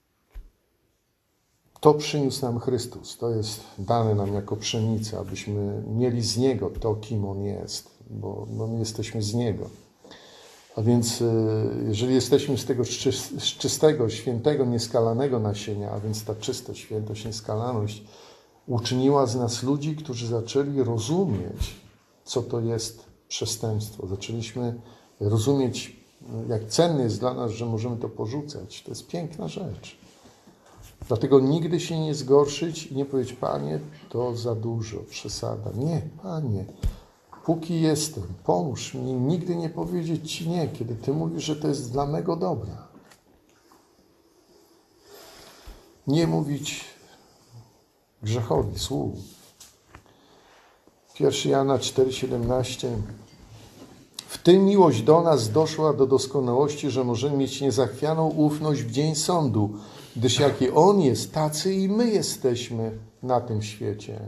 to przyniósł nam Chrystus. To jest dane nam jako pszenica, abyśmy mieli z Niego to, kim On jest, bo no, my jesteśmy z Niego. A więc jeżeli jesteśmy z tego czystego, świętego, nieskalanego nasienia, a więc ta czystość, świętość, nieskalaność uczyniła z nas ludzi, którzy zaczęli rozumieć, co to jest przestępstwo. Zaczęliśmy rozumieć, jak cenne jest dla nas, że możemy to porzucać. To jest piękna rzecz. Dlatego nigdy się nie zgorszyć i nie powiedzieć, Panie, to za dużo, przesada. Nie, Panie, póki jestem, pomóż mi nigdy nie powiedzieć Ci nie, kiedy Ty mówisz, że to jest dla mego dobra. Nie mówić grzechowi słów. pierwszy Jana cztery siedemnaście. W W tym miłość do nas doszła do doskonałości, że możemy mieć niezachwianą ufność w dzień sądu, gdyż jaki On jest, tacy i my jesteśmy na tym świecie.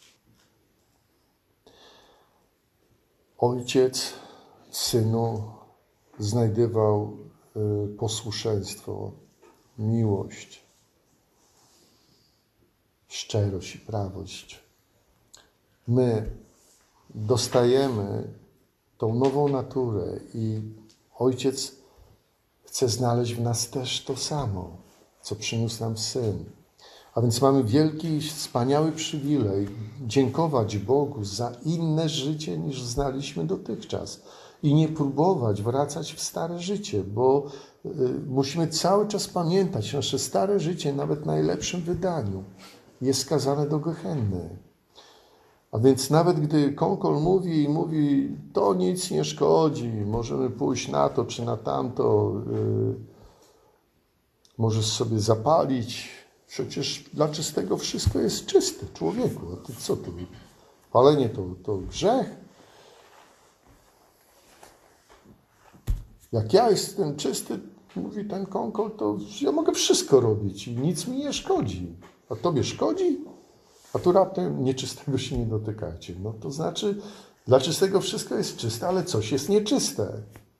Ojciec Synu znajdywał posłuszeństwo, miłość, szczerość i prawość. My dostajemy tą nową naturę i Ojciec chce znaleźć w nas też to samo, co przyniósł nam Syn. A więc mamy wielki, wspaniały przywilej dziękować Bogu za inne życie niż znaliśmy dotychczas i nie próbować wracać w stare życie, bo y, musimy cały czas pamiętać, że nasze stare życie, nawet w najlepszym wydaniu, jest skazane do gehenny. A więc nawet gdy Konkol mówi i mówi, to nic nie szkodzi, możemy pójść na to czy na tamto, yy, możesz sobie zapalić, przecież dla czystego wszystko jest czyste, człowieku. A ty co tu? Palenie to, to grzech? Jak ja jestem czysty, mówi ten Konkol, to ja mogę wszystko robić i nic mi nie szkodzi. A tobie szkodzi? A tu raptem nieczystego się nie dotykajcie. No to znaczy, dla czystego wszystko jest czyste, ale coś jest nieczyste.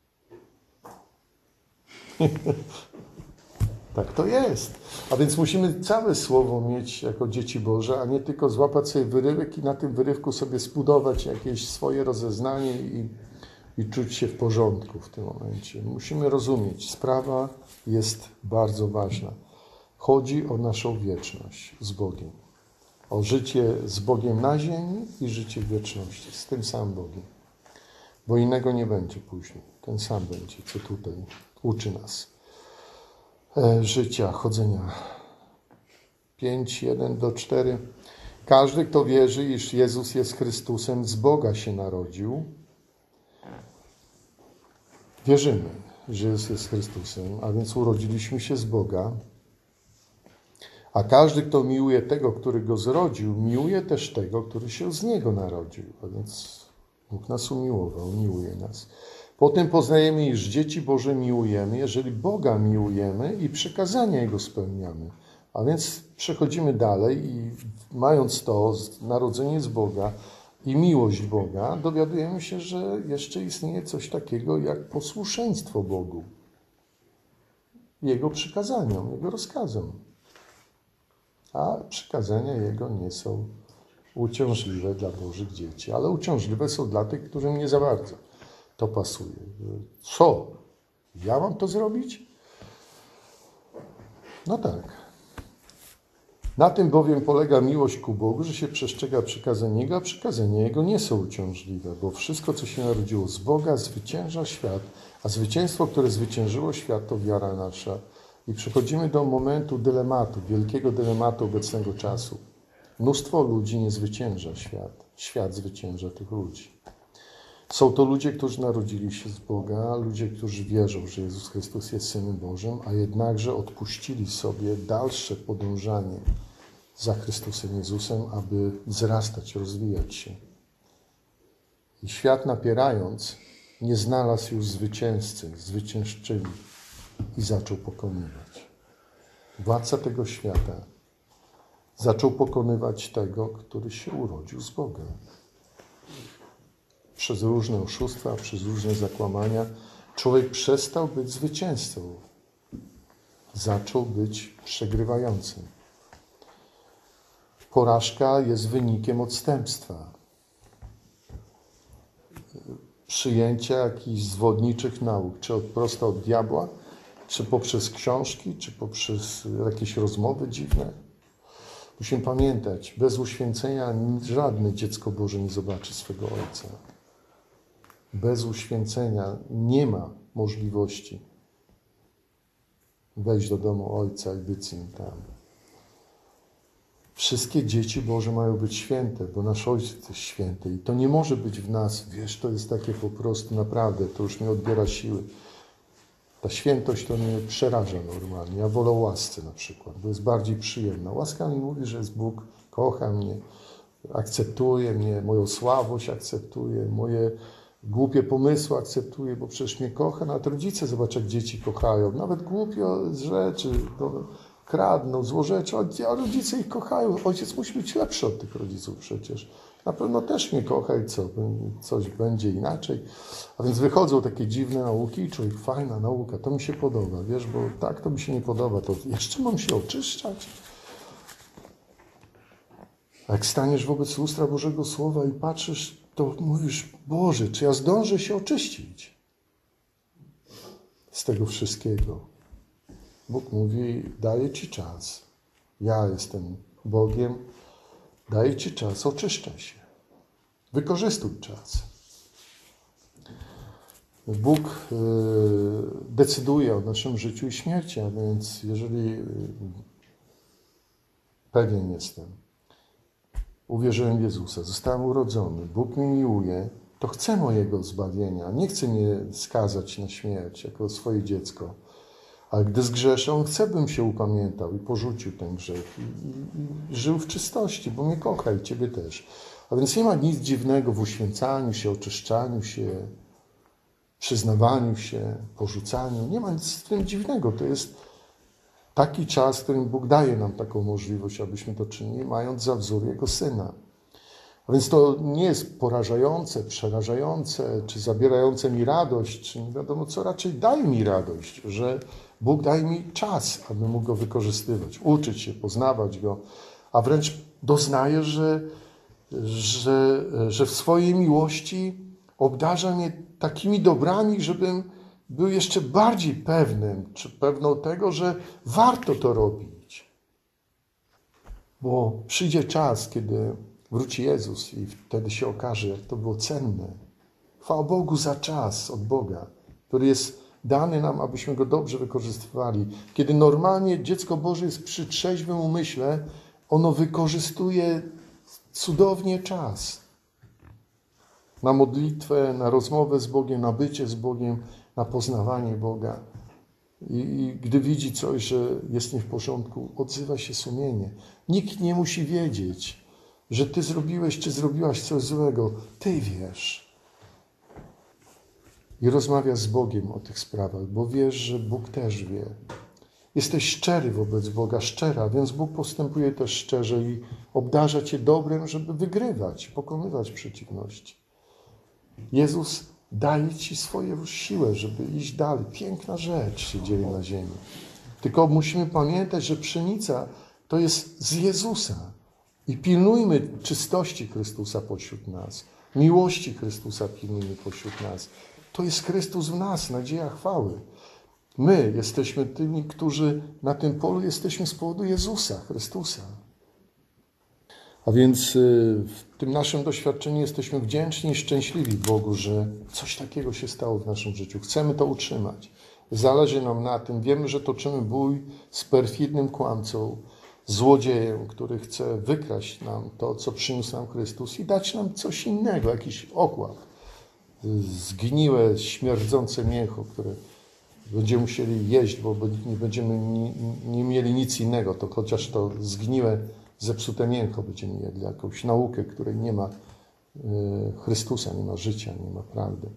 Tak to jest. A więc musimy całe słowo mieć jako dzieci Boże, a nie tylko złapać sobie wyrywek i na tym wyrywku sobie zbudować jakieś swoje rozeznanie i, i czuć się w porządku w tym momencie. Musimy rozumieć, sprawa jest bardzo ważna. Chodzi o naszą wieczność z Bogiem. O życie z Bogiem na ziemi i życie w wieczności, z tym samym Bogiem. Bo innego nie będzie później. Ten sam będzie, co tutaj uczy nas e, życia, chodzenia. pięć, jeden do czterech. Każdy, kto wierzy, iż Jezus jest Chrystusem, z Boga się narodził. Wierzymy, że Jezus jest Chrystusem, a więc urodziliśmy się z Boga. A każdy, kto miłuje tego, który go zrodził, miłuje też tego, który się z niego narodził. A więc Bóg nas umiłował, miłuje nas. Potem poznajemy, iż dzieci Boże miłujemy, jeżeli Boga miłujemy i przykazania Jego spełniamy. A więc przechodzimy dalej i mając to, narodzenie z Boga i miłość Boga, dowiadujemy się, że jeszcze istnieje coś takiego jak posłuszeństwo Bogu. Jego przykazaniom, Jego rozkazom. A przykazania Jego nie są uciążliwe dla Bożych dzieci, ale uciążliwe są dla tych, którym nie za bardzo to pasuje. Co? Ja mam to zrobić? No tak. Na tym bowiem polega miłość ku Bogu, że się przestrzega przykazań Jego, a przykazania Jego nie są uciążliwe, bo wszystko, co się narodziło z Boga, zwycięża świat, a zwycięstwo, które zwyciężyło świat, to wiara nasza. I przechodzimy do momentu dylematu, wielkiego dylematu obecnego czasu. Mnóstwo ludzi nie zwycięża świat. Świat zwycięża tych ludzi. Są to ludzie, którzy narodzili się z Boga, ludzie, którzy wierzą, że Jezus Chrystus jest Synem Bożym, a jednakże odpuścili sobie dalsze podążanie za Chrystusem Jezusem, aby wzrastać, rozwijać się. I świat napierając, nie znalazł już zwycięzcy, zwyciężczyni i zaczął pokonywać. Władca tego świata zaczął pokonywać tego, który się urodził z Boga. Przez różne oszustwa, przez różne zakłamania człowiek przestał być zwycięzcą. Zaczął być przegrywającym. Porażka jest wynikiem odstępstwa. Przyjęcia jakichś zwodniczych nauk, czy od, prosto od diabła, czy poprzez książki, czy poprzez jakieś rozmowy dziwne. Musimy pamiętać, bez uświęcenia żadne dziecko Boże nie zobaczy swego Ojca. Bez uświęcenia nie ma możliwości wejść do domu Ojca i być z Nim tam. Wszystkie dzieci Boże mają być święte, bo nasz Ojciec jest święty i to nie może być w nas, wiesz, to jest takie po prostu naprawdę, to już nie odbiera siły. Ta świętość to mnie przeraża normalnie. Ja wolę łasce na przykład, bo jest bardziej przyjemna. Łaska mi mówi, że jest Bóg, kocha mnie, akceptuje mnie, moją słabość akceptuje, moje Głupie pomysły akceptuję, bo przecież mnie kocha. Nawet rodzice, zobacz, jak dzieci kochają. Nawet głupie rzeczy, no, kradną, złorzecze, a rodzice ich kochają. Ojciec musi być lepszy od tych rodziców przecież. Na pewno też mnie kocha i co? Coś będzie inaczej. A więc wychodzą takie dziwne nauki i człowiek, fajna nauka, to mi się podoba, wiesz, bo tak to mi się nie podoba, to jeszcze mam się oczyszczać. A jak staniesz wobec lustra Bożego Słowa i patrzysz, to mówisz, Boże, czy ja zdążę się oczyścić z tego wszystkiego? Bóg mówi, daję Ci czas. Ja jestem Bogiem, daję Ci czas, oczyszczaj się. Wykorzystuj czas. Bóg y, decyduje o naszym życiu i śmierci, a więc jeżeli y, pewien jestem, uwierzyłem w Jezusa, zostałem urodzony, Bóg mnie miłuje, to chcę mojego zbawienia. Nie chce mnie skazać na śmierć jako swoje dziecko. Ale gdy zgrzeszę, On chce, bym się upamiętał i porzucił ten grzech i, i, i żył w czystości, bo mnie kocha i Ciebie też. A więc nie ma nic dziwnego w uświęcaniu się, oczyszczaniu się, przyznawaniu się, porzucaniu. Nie ma nic w tym dziwnego. To jest taki czas, w którym Bóg daje nam taką możliwość, abyśmy to czynili, mając za wzór Jego Syna. A więc to nie jest porażające, przerażające, czy zabierające mi radość, czy nie wiadomo co, raczej daje mi radość, że Bóg daje mi czas, aby mógł Go wykorzystywać, uczyć się, poznawać Go, a wręcz doznaję, że, że, że w swojej miłości obdarza mnie takimi dobrami, żebym był jeszcze bardziej pewnym, czy pewną tego, że warto to robić. Bo przyjdzie czas, kiedy wróci Jezus i wtedy się okaże, jak to było cenne. Chwała Bogu za czas od Boga, który jest dany nam, abyśmy go dobrze wykorzystywali. Kiedy normalnie dziecko Boże jest przy trzeźwym umyśle, ono wykorzystuje cudownie czas. Na modlitwę, na rozmowę z Bogiem, na bycie z Bogiem, na poznawanie Boga. I, I gdy widzi coś, że jest nie w porządku, odzywa się sumienie. Nikt nie musi wiedzieć, że ty zrobiłeś czy zrobiłaś coś złego. Ty wiesz. I rozmawia z Bogiem o tych sprawach, bo wiesz, że Bóg też wie. Jesteś szczery wobec Boga, szczera, więc Bóg postępuje też szczerze i obdarza cię dobrem, żeby wygrywać, pokonywać przeciwności. Jezus daje ci swoją siłę, żeby iść dalej. Piękna rzecz się dzieje na ziemi. Tylko musimy pamiętać, że pszenica to jest z Jezusa. I pilnujmy czystości Chrystusa pośród nas. Miłości Chrystusa pilnujmy pośród nas. To jest Chrystus w nas, nadzieja chwały. My jesteśmy tymi, którzy na tym polu jesteśmy z powodu Jezusa, Chrystusa. A więc w tym naszym doświadczeniu jesteśmy wdzięczni i szczęśliwi Bogu, że coś takiego się stało w naszym życiu. Chcemy to utrzymać. Zależy nam na tym. Wiemy, że toczymy bój z perfidnym kłamcą, złodziejem, który chce wykraść nam to, co przyniósł nam Chrystus i dać nam coś innego, jakiś okład. Zgniłe, śmierdzące mięcho, które będziemy musieli jeść, bo nie będziemy nie, nie mieli nic innego, to chociaż to zgniłe, zepsute mięcho będziemy jedli, jakąś naukę, której nie ma Chrystusa, nie ma życia, nie ma prawdy.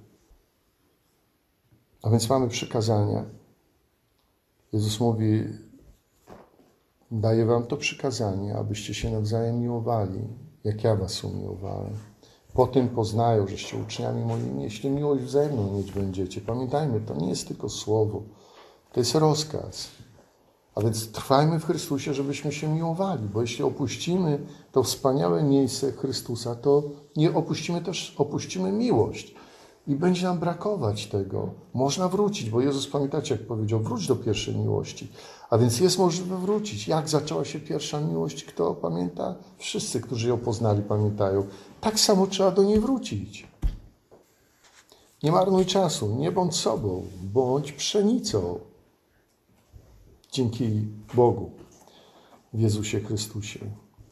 A więc mamy przykazania. Jezus mówi, daję wam to przykazanie, abyście się nawzajem miłowali, jak ja was umiłowałem. Po tym poznają, żeście uczniami moimi, jeśli miłość wzajemną mieć będziecie. Pamiętajmy, to nie jest tylko słowo, to jest rozkaz. A więc trwajmy w Chrystusie, żebyśmy się miłowali, bo jeśli opuścimy to wspaniałe miejsce Chrystusa, to nie opuścimy też, opuścimy miłość. I będzie nam brakować tego. Można wrócić, bo Jezus, pamiętacie, jak powiedział, wróć do pierwszej miłości. A więc jest możliwe wrócić. Jak zaczęła się pierwsza miłość? Kto pamięta? Wszyscy, którzy ją poznali, pamiętają. Tak samo trzeba do niej wrócić. Nie marnuj czasu, nie bądź sobą, bądź pszenicą. Dzięki Bogu w Jezusie Chrystusie.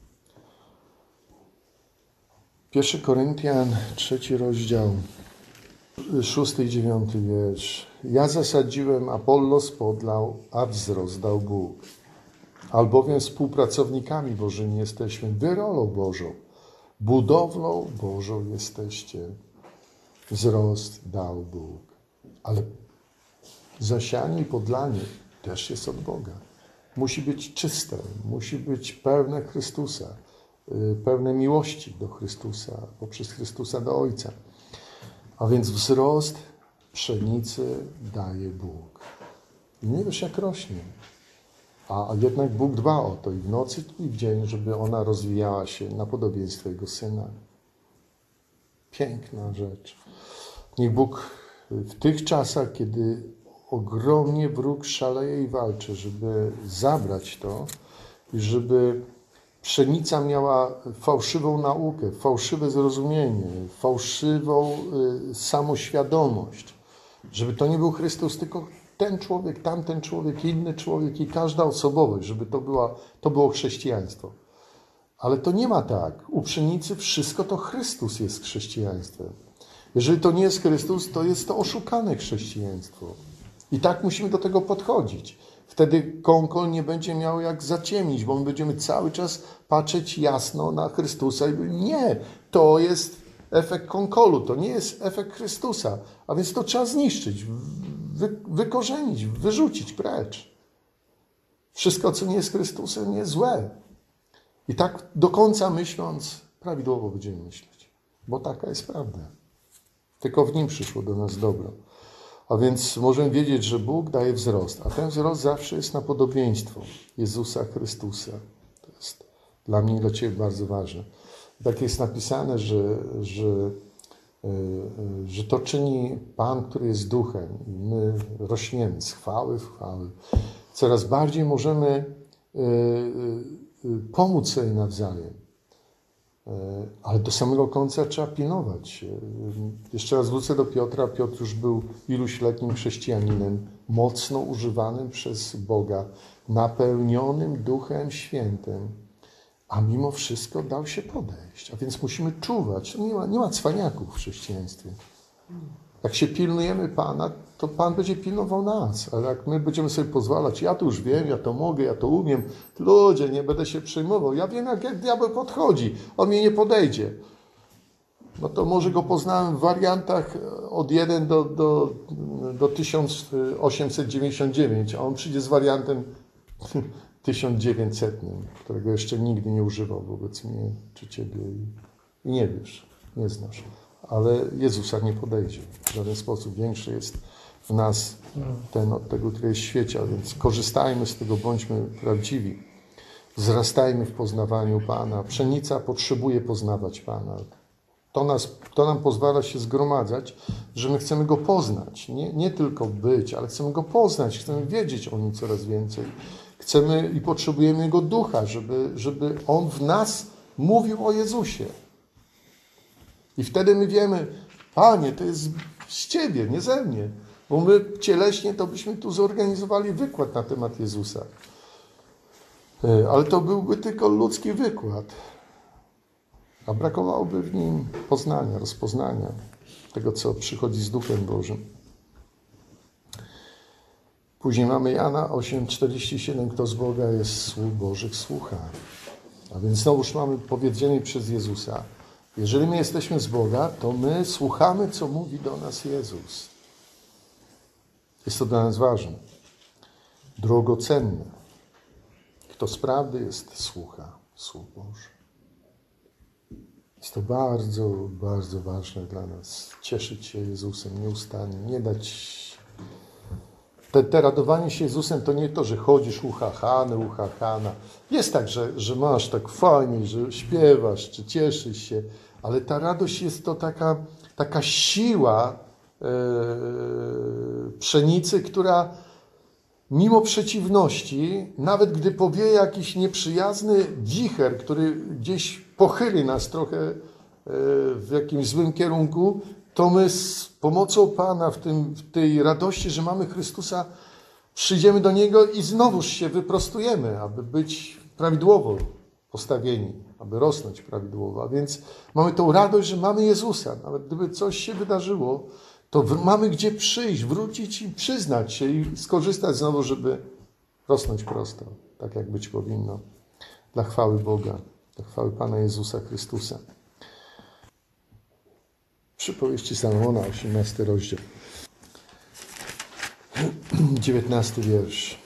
Pierwszy Koryntian, trzeci rozdział, szósty i dziewiąty wiersz. Ja zasadziłem, Apollos podlał, a wzrost dał Bóg. Albowiem współpracownikami Bożymi jesteśmy, wy rolą Bożą, budowlą Bożą jesteście. wzrost dał Bóg. Ale zasianie i podlanie też jest od Boga. Musi być czyste, musi być pełne Chrystusa, pełne miłości do Chrystusa, poprzez Chrystusa do Ojca. A więc wzrost pszenicy daje Bóg. I nie wiesz, jak rośnie. A jednak Bóg dba o to i w nocy, i w dzień, żeby ona rozwijała się na podobieństwo Jego Syna. Piękna rzecz. Niech Bóg w tych czasach, kiedy ogromnie wróg szaleje i walczy, żeby zabrać to i żeby pszenica miała fałszywą naukę, fałszywe zrozumienie, fałszywą y, samoświadomość. Żeby to nie był Chrystus, tylko ten człowiek, tamten człowiek, inny człowiek i każda osobowość, żeby to, była, to było chrześcijaństwo. Ale to nie ma tak. U pszenicy wszystko to Chrystus jest chrześcijaństwem. Jeżeli to nie jest Chrystus, to jest to oszukane chrześcijaństwo. I tak musimy do tego podchodzić. Wtedy konkol nie będzie miał jak zaciemnić, bo my będziemy cały czas patrzeć jasno na Chrystusa i nie, to jest efekt konkolu, to nie jest efekt Chrystusa. A więc to trzeba zniszczyć, wy, wykorzenić, wyrzucić precz. Wszystko, co nie jest Chrystusem, jest złe. I tak do końca myśląc, prawidłowo będziemy myśleć. Bo taka jest prawda. Tylko w Nim przyszło do nas dobro. A więc możemy wiedzieć, że Bóg daje wzrost. A ten wzrost zawsze jest na podobieństwo Jezusa Chrystusa. To jest dla mnie i dla Ciebie bardzo ważne. Tak jest napisane, że, że, że to czyni Pan, który jest duchem. I my rośniemy z chwały w chwały. Coraz bardziej możemy pomóc sobie nawzajem. Ale do samego końca trzeba pilnować. Jeszcze raz wrócę do Piotra. Piotr już był iluśletnim chrześcijaninem, mocno używanym przez Boga, napełnionym Duchem Świętym, a mimo wszystko dał się podejść. A więc musimy czuwać. Nie ma, nie ma cwaniaków w chrześcijaństwie. Jak się pilnujemy Pana, to Pan będzie pilnował nas. Ale jak my będziemy sobie pozwalać, ja to już wiem, ja to mogę, ja to umiem, ludzie, nie będę się przejmował. Ja wiem, jak, jak diabeł podchodzi. On mnie nie podejdzie. No to może go poznałem w wariantach od jeden do, do, do tysiąc osiemset dziewięćdziesiąt dziewięć, a on przyjdzie z wariantem tysiąc dziewięćset, którego jeszcze nigdy nie używał wobec mnie czy Ciebie. I nie wiesz, nie znasz. Ale Jezusa nie podejdzie. W żaden sposób większy jest w nas ten od tego, który jest w świecie. A więc korzystajmy z tego, bądźmy prawdziwi. Wzrastajmy w poznawaniu Pana. Pszenica potrzebuje poznawać Pana. To, nas, to nam pozwala się zgromadzać, że my chcemy Go poznać. Nie, nie tylko być, ale chcemy Go poznać. Chcemy wiedzieć o Nim coraz więcej. Chcemy i potrzebujemy Jego Ducha, żeby, żeby On w nas mówił o Jezusie. I wtedy my wiemy, Panie, to jest z Ciebie, nie ze mnie. Bo my cieleśnie to byśmy tu zorganizowali wykład na temat Jezusa. Ale to byłby tylko ludzki wykład. A brakowałoby w nim poznania, rozpoznania tego, co przychodzi z Duchem Bożym. Później mamy Jana osiem czterdzieści siedem. Kto z Boga jest słów Bożych słucha. A więc znowuż mamy powiedziane przez Jezusa. Jeżeli my jesteśmy z Boga, to my słuchamy, co mówi do nas Jezus. Jest to dla nas ważne. Drogocenne. Kto z prawdy jest, słucha słów Bożych. Jest to bardzo, bardzo ważne dla nas. Cieszyć się Jezusem nieustannie. Nie dać... Te, te radowanie się Jezusem to nie to, że chodzisz uchachany, uchachana. Jest tak, że, że masz tak fajnie, że śpiewasz, czy cieszysz się, ale ta radość jest to taka, taka siła e, pszenicy, która mimo przeciwności, nawet gdy powieje jakiś nieprzyjazny wicher, który gdzieś pochyli nas trochę e, w jakimś złym kierunku, to my z pomocą Pana w, tym, w tej radości, że mamy Chrystusa, przyjdziemy do Niego i znowuż się wyprostujemy, aby być prawidłowo postawieni, aby rosnąć prawidłowo. A więc mamy tą radość, że mamy Jezusa. Nawet gdyby coś się wydarzyło, to mamy gdzie przyjść, wrócić i przyznać się i skorzystać znowu, żeby rosnąć prosto, tak jak być powinno. Dla chwały Boga, dla chwały Pana Jezusa Chrystusa. Przypowieści Salomona, osiemnasty rozdział. dziewiętnasty wiersz.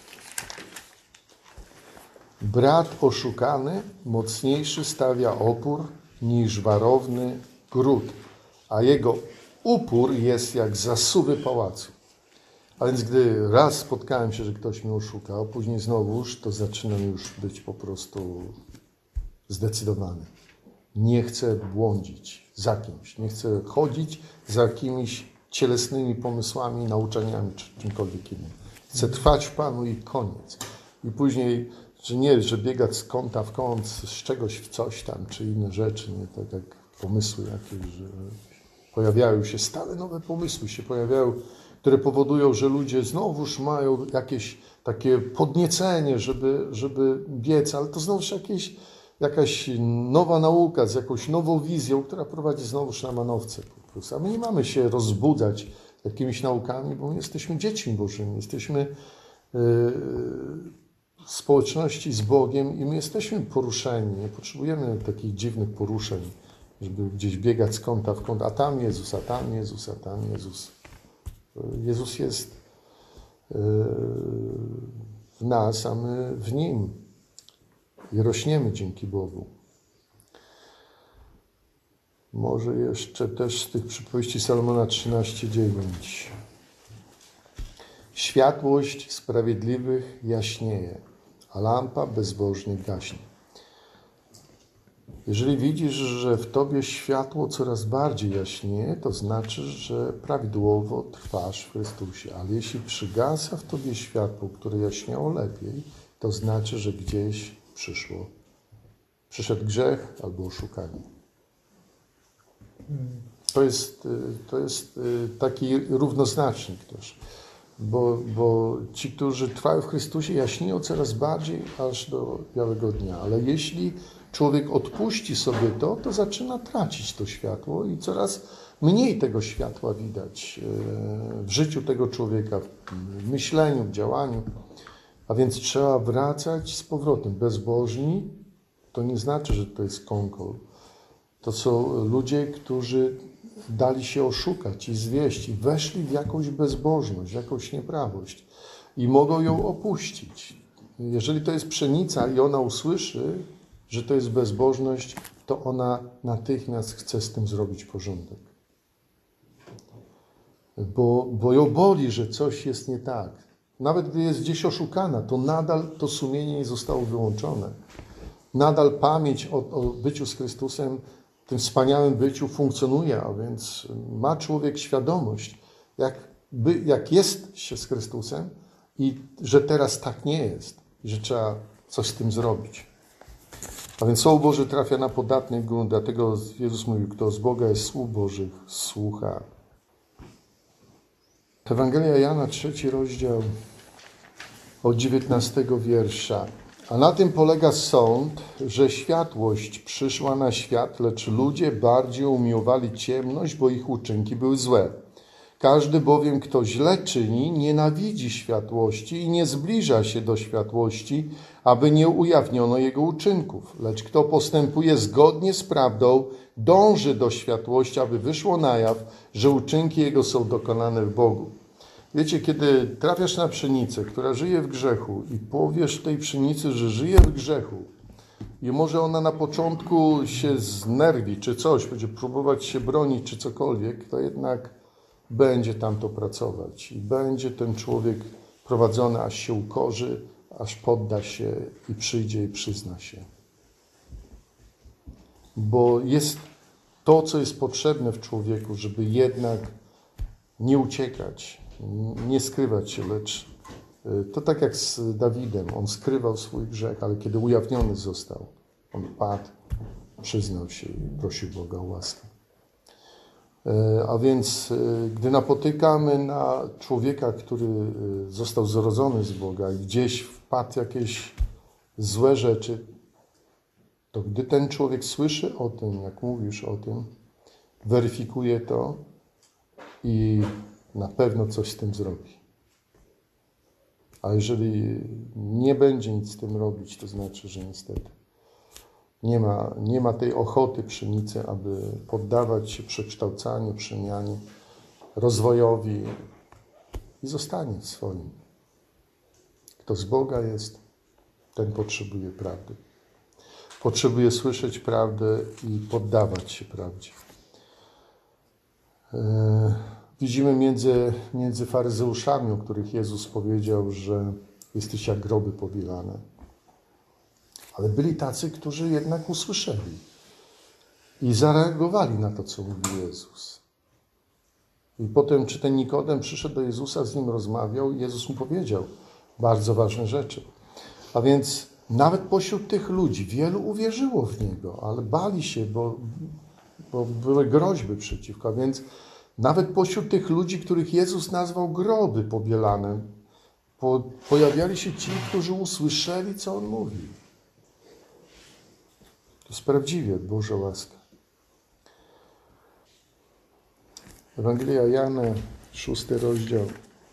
Brat oszukany mocniejszy stawia opór niż warowny gród, a jego upór jest jak zasuwy pałacu. A więc gdy raz spotkałem się, że ktoś mnie oszukał, później znowuż, to zaczynam już być po prostu zdecydowany. Nie chcę błądzić za kimś, nie chcę chodzić za jakimiś cielesnymi pomysłami, nauczaniami czy czymkolwiek innym. Chcę trwać w Panu i koniec. I później, że nie, że biegać z kąta w kąt, z czegoś w coś tam, czy inne rzeczy, nie tak jak pomysły jakieś, że pojawiają się stale nowe pomysły, się pojawiają, które powodują, że ludzie znowuż mają jakieś takie podniecenie, żeby, żeby biec, ale to znowuż jakieś, jakaś nowa nauka z jakąś nową wizją, która prowadzi znowuż na manowce po prostu. A my nie mamy się rozbudzać jakimiś naukami, bo my jesteśmy dziećmi Bożymi, jesteśmy yy, w społeczności z Bogiem i my jesteśmy poruszeni, nie potrzebujemy takich dziwnych poruszeń, żeby gdzieś biegać z kąta w kąt, a tam Jezus, a tam Jezus, a tam Jezus. Jezus jest w nas, a my w Nim i rośniemy dzięki Bogu. Może jeszcze też z tych przypowieści Salomona trzynaście dziewięć. Światłość sprawiedliwych jaśnieje, a lampa bezbożnych gaśnie. Jeżeli widzisz, że w tobie światło coraz bardziej jaśnieje, to znaczy, że prawidłowo trwasz w Chrystusie. Ale jeśli przygasa w tobie światło, które jaśniało lepiej, to znaczy, że gdzieś przyszło. Przyszedł grzech albo oszukanie. To jest, to jest taki równoznacznik też. Bo, bo ci, którzy trwają w Chrystusie, jaśnieją coraz bardziej aż do białego dnia. Ale jeśli człowiek odpuści sobie to, to zaczyna tracić to światło i coraz mniej tego światła widać w życiu tego człowieka, w myśleniu, w działaniu. A więc trzeba wracać z powrotem. Bezbożni to nie znaczy, że to jest konkol. To są ludzie, którzy dali się oszukać i zwieść i weszli w jakąś bezbożność, w jakąś nieprawość i mogą ją opuścić. Jeżeli to jest pszenica i ona usłyszy, że to jest bezbożność, to ona natychmiast chce z tym zrobić porządek. Bo, bo ją boli, że coś jest nie tak. Nawet gdy jest gdzieś oszukana, to nadal to sumienie nie zostało wyłączone. Nadal pamięć o, o byciu z Chrystusem, tym wspaniałym byciu funkcjonuje, a więc ma człowiek świadomość, jak, by, jak jest się z Chrystusem i że teraz tak nie jest, i że trzeba coś z tym zrobić. A więc Słowo Boże trafia na podatny grunt, dlatego Jezus mówił, kto z Boga jest słów Bożych, słucha. Ewangelia Jana, trzeci rozdział, od dziewiętnastego wiersza. A na tym polega sąd, że światłość przyszła na świat, lecz ludzie bardziej umiłowali ciemność, bo ich uczynki były złe. Każdy bowiem, kto źle czyni, nienawidzi światłości i nie zbliża się do światłości, aby nie ujawniono jego uczynków. Lecz kto postępuje zgodnie z prawdą, dąży do światłości, aby wyszło na jaw, że uczynki jego są dokonane w Bogu. Wiecie, kiedy trafiasz na pszenicę, która żyje w grzechu i powiesz tej pszenicy, że żyje w grzechu i może ona na początku się znerwi, czy coś, będzie próbować się bronić, czy cokolwiek, to jednak będzie tam to pracować i będzie ten człowiek prowadzony, aż się ukorzy, aż podda się i przyjdzie i przyzna się. Bo jest to, co jest potrzebne w człowieku, żeby jednak nie uciekać, nie skrywać się, lecz to tak jak z Dawidem. On skrywał swój grzech, ale kiedy ujawniony został, on padł, przyznał się i prosił Boga o łaskę. A więc, gdy napotykamy na człowieka, który został zrodzony z Boga i gdzieś wpadł w jakieś złe rzeczy, to gdy ten człowiek słyszy o tym, jak mówisz o tym, weryfikuje to i na pewno coś z tym zrobi. A jeżeli nie będzie nic z tym robić, to znaczy, że niestety Nie ma, nie ma tej ochoty pszenicy, aby poddawać się przekształcaniu, przemianie, rozwojowi i zostanie w swoim. Kto z Boga jest, ten potrzebuje prawdy. Potrzebuje słyszeć prawdę i poddawać się prawdzie. Widzimy między, między faryzeuszami, o których Jezus powiedział, że jesteście jak groby pobielane. Ale byli tacy, którzy jednak usłyszeli i zareagowali na to, co mówił Jezus. I potem, czy ten Nikodem przyszedł do Jezusa, z nim rozmawiał i Jezus mu powiedział bardzo ważne rzeczy. A więc nawet pośród tych ludzi wielu uwierzyło w Niego, ale bali się, bo, bo były groźby przeciwko. A więc nawet pośród tych ludzi, których Jezus nazwał groby pobielane, po, pojawiali się ci, którzy usłyszeli, co On mówi. To jest prawdziwie Boża łaska. Ewangelia Jana, szósty rozdział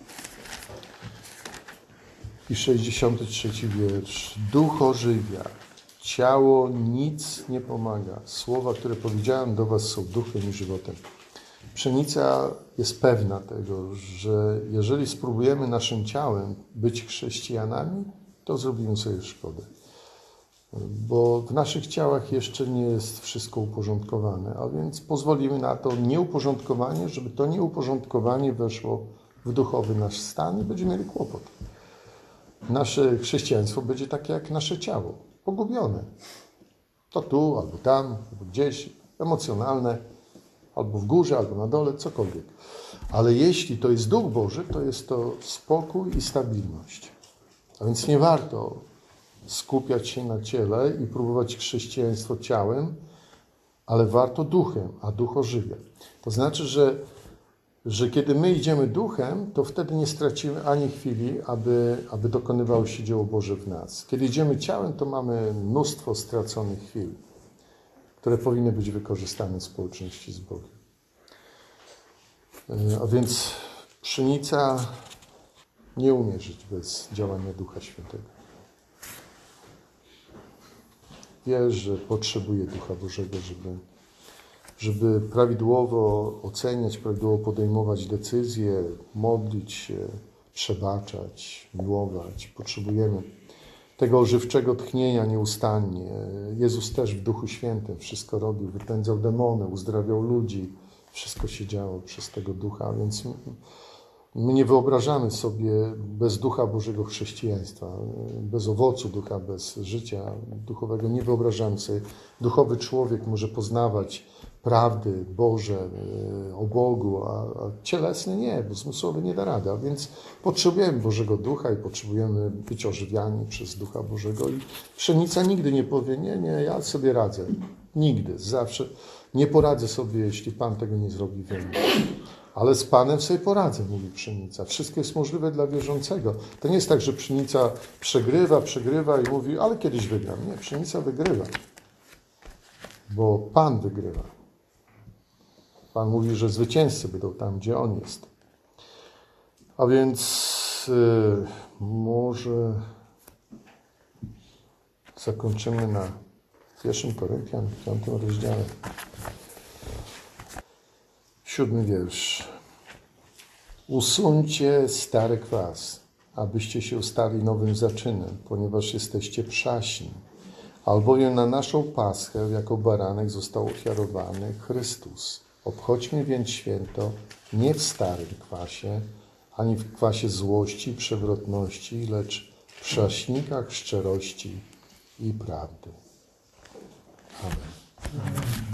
i sześćdziesiąty trzeci wiersz. Duch ożywia, ciało nic nie pomaga. Słowa, które powiedziałem do was, są duchem i żywotem. Pszenica jest pewna tego, że jeżeli spróbujemy naszym ciałem być chrześcijanami, to zrobimy sobie szkodę. Bo w naszych ciałach jeszcze nie jest wszystko uporządkowane, a więc pozwolimy na to nieuporządkowanie, żeby to nieuporządkowanie weszło w duchowy nasz stan i będziemy mieli kłopot. Nasze chrześcijaństwo będzie takie jak nasze ciało, pogubione. To tu, albo tam, albo gdzieś, emocjonalne, albo w górze, albo na dole, cokolwiek. Ale jeśli to jest Duch Boży, to jest to spokój i stabilność. A więc nie warto skupiać się na ciele i próbować chrześcijaństwo ciałem, ale warto duchem, a duch ożywia. To znaczy, że, że kiedy my idziemy duchem, to wtedy nie stracimy ani chwili, aby, aby dokonywało się dzieło Boże w nas. Kiedy idziemy ciałem, to mamy mnóstwo straconych chwil, które powinny być wykorzystane w społeczności z Bogiem. A więc pszenica nie umie żyć bez działania Ducha Świętego. Wie, że potrzebuje Ducha Bożego, żeby, żeby prawidłowo oceniać, prawidłowo podejmować decyzje, modlić się, przebaczać, miłować. Potrzebujemy tego ożywczego tchnienia nieustannie. Jezus też w Duchu Świętym wszystko robił, wypędzał demony, uzdrawiał ludzi. Wszystko się działo przez tego Ducha, więc my nie wyobrażamy sobie bez Ducha Bożego chrześcijaństwa, bez owocu Ducha, bez życia duchowego. Nie wyobrażamy sobie. Duchowy człowiek może poznawać prawdy Boże o Bogu, a, a cielesny nie, bo zmysłowy nie da rady. A więc potrzebujemy Bożego Ducha i potrzebujemy być ożywiani przez Ducha Bożego. I pszenica nigdy nie powie, nie, nie, ja sobie radzę. Nigdy, zawsze. Nie poradzę sobie, jeśli Pan tego nie zrobi we mnie. Ale z Panem sobie poradzę, mówi pszenica. Wszystko jest możliwe dla wierzącego. To nie jest tak, że pszenica przegrywa, przegrywa i mówi, ale kiedyś wygram. Nie, pszenica wygrywa. Bo Pan wygrywa. Pan mówi, że zwycięzcy będą tam, gdzie On jest. A więc yy, może zakończymy na pierwszym Koryntian, w piątym rozdziale. Siódmy wiersz. Usuńcie stary kwas, abyście się stali nowym zaczynem, ponieważ jesteście przaśni. Albowiem na naszą Paschę, jako baranek, został ofiarowany Chrystus. Obchodźmy więc święto nie w starym kwasie, ani w kwasie złości i przewrotności, lecz w przaśnikach szczerości i prawdy. Amen.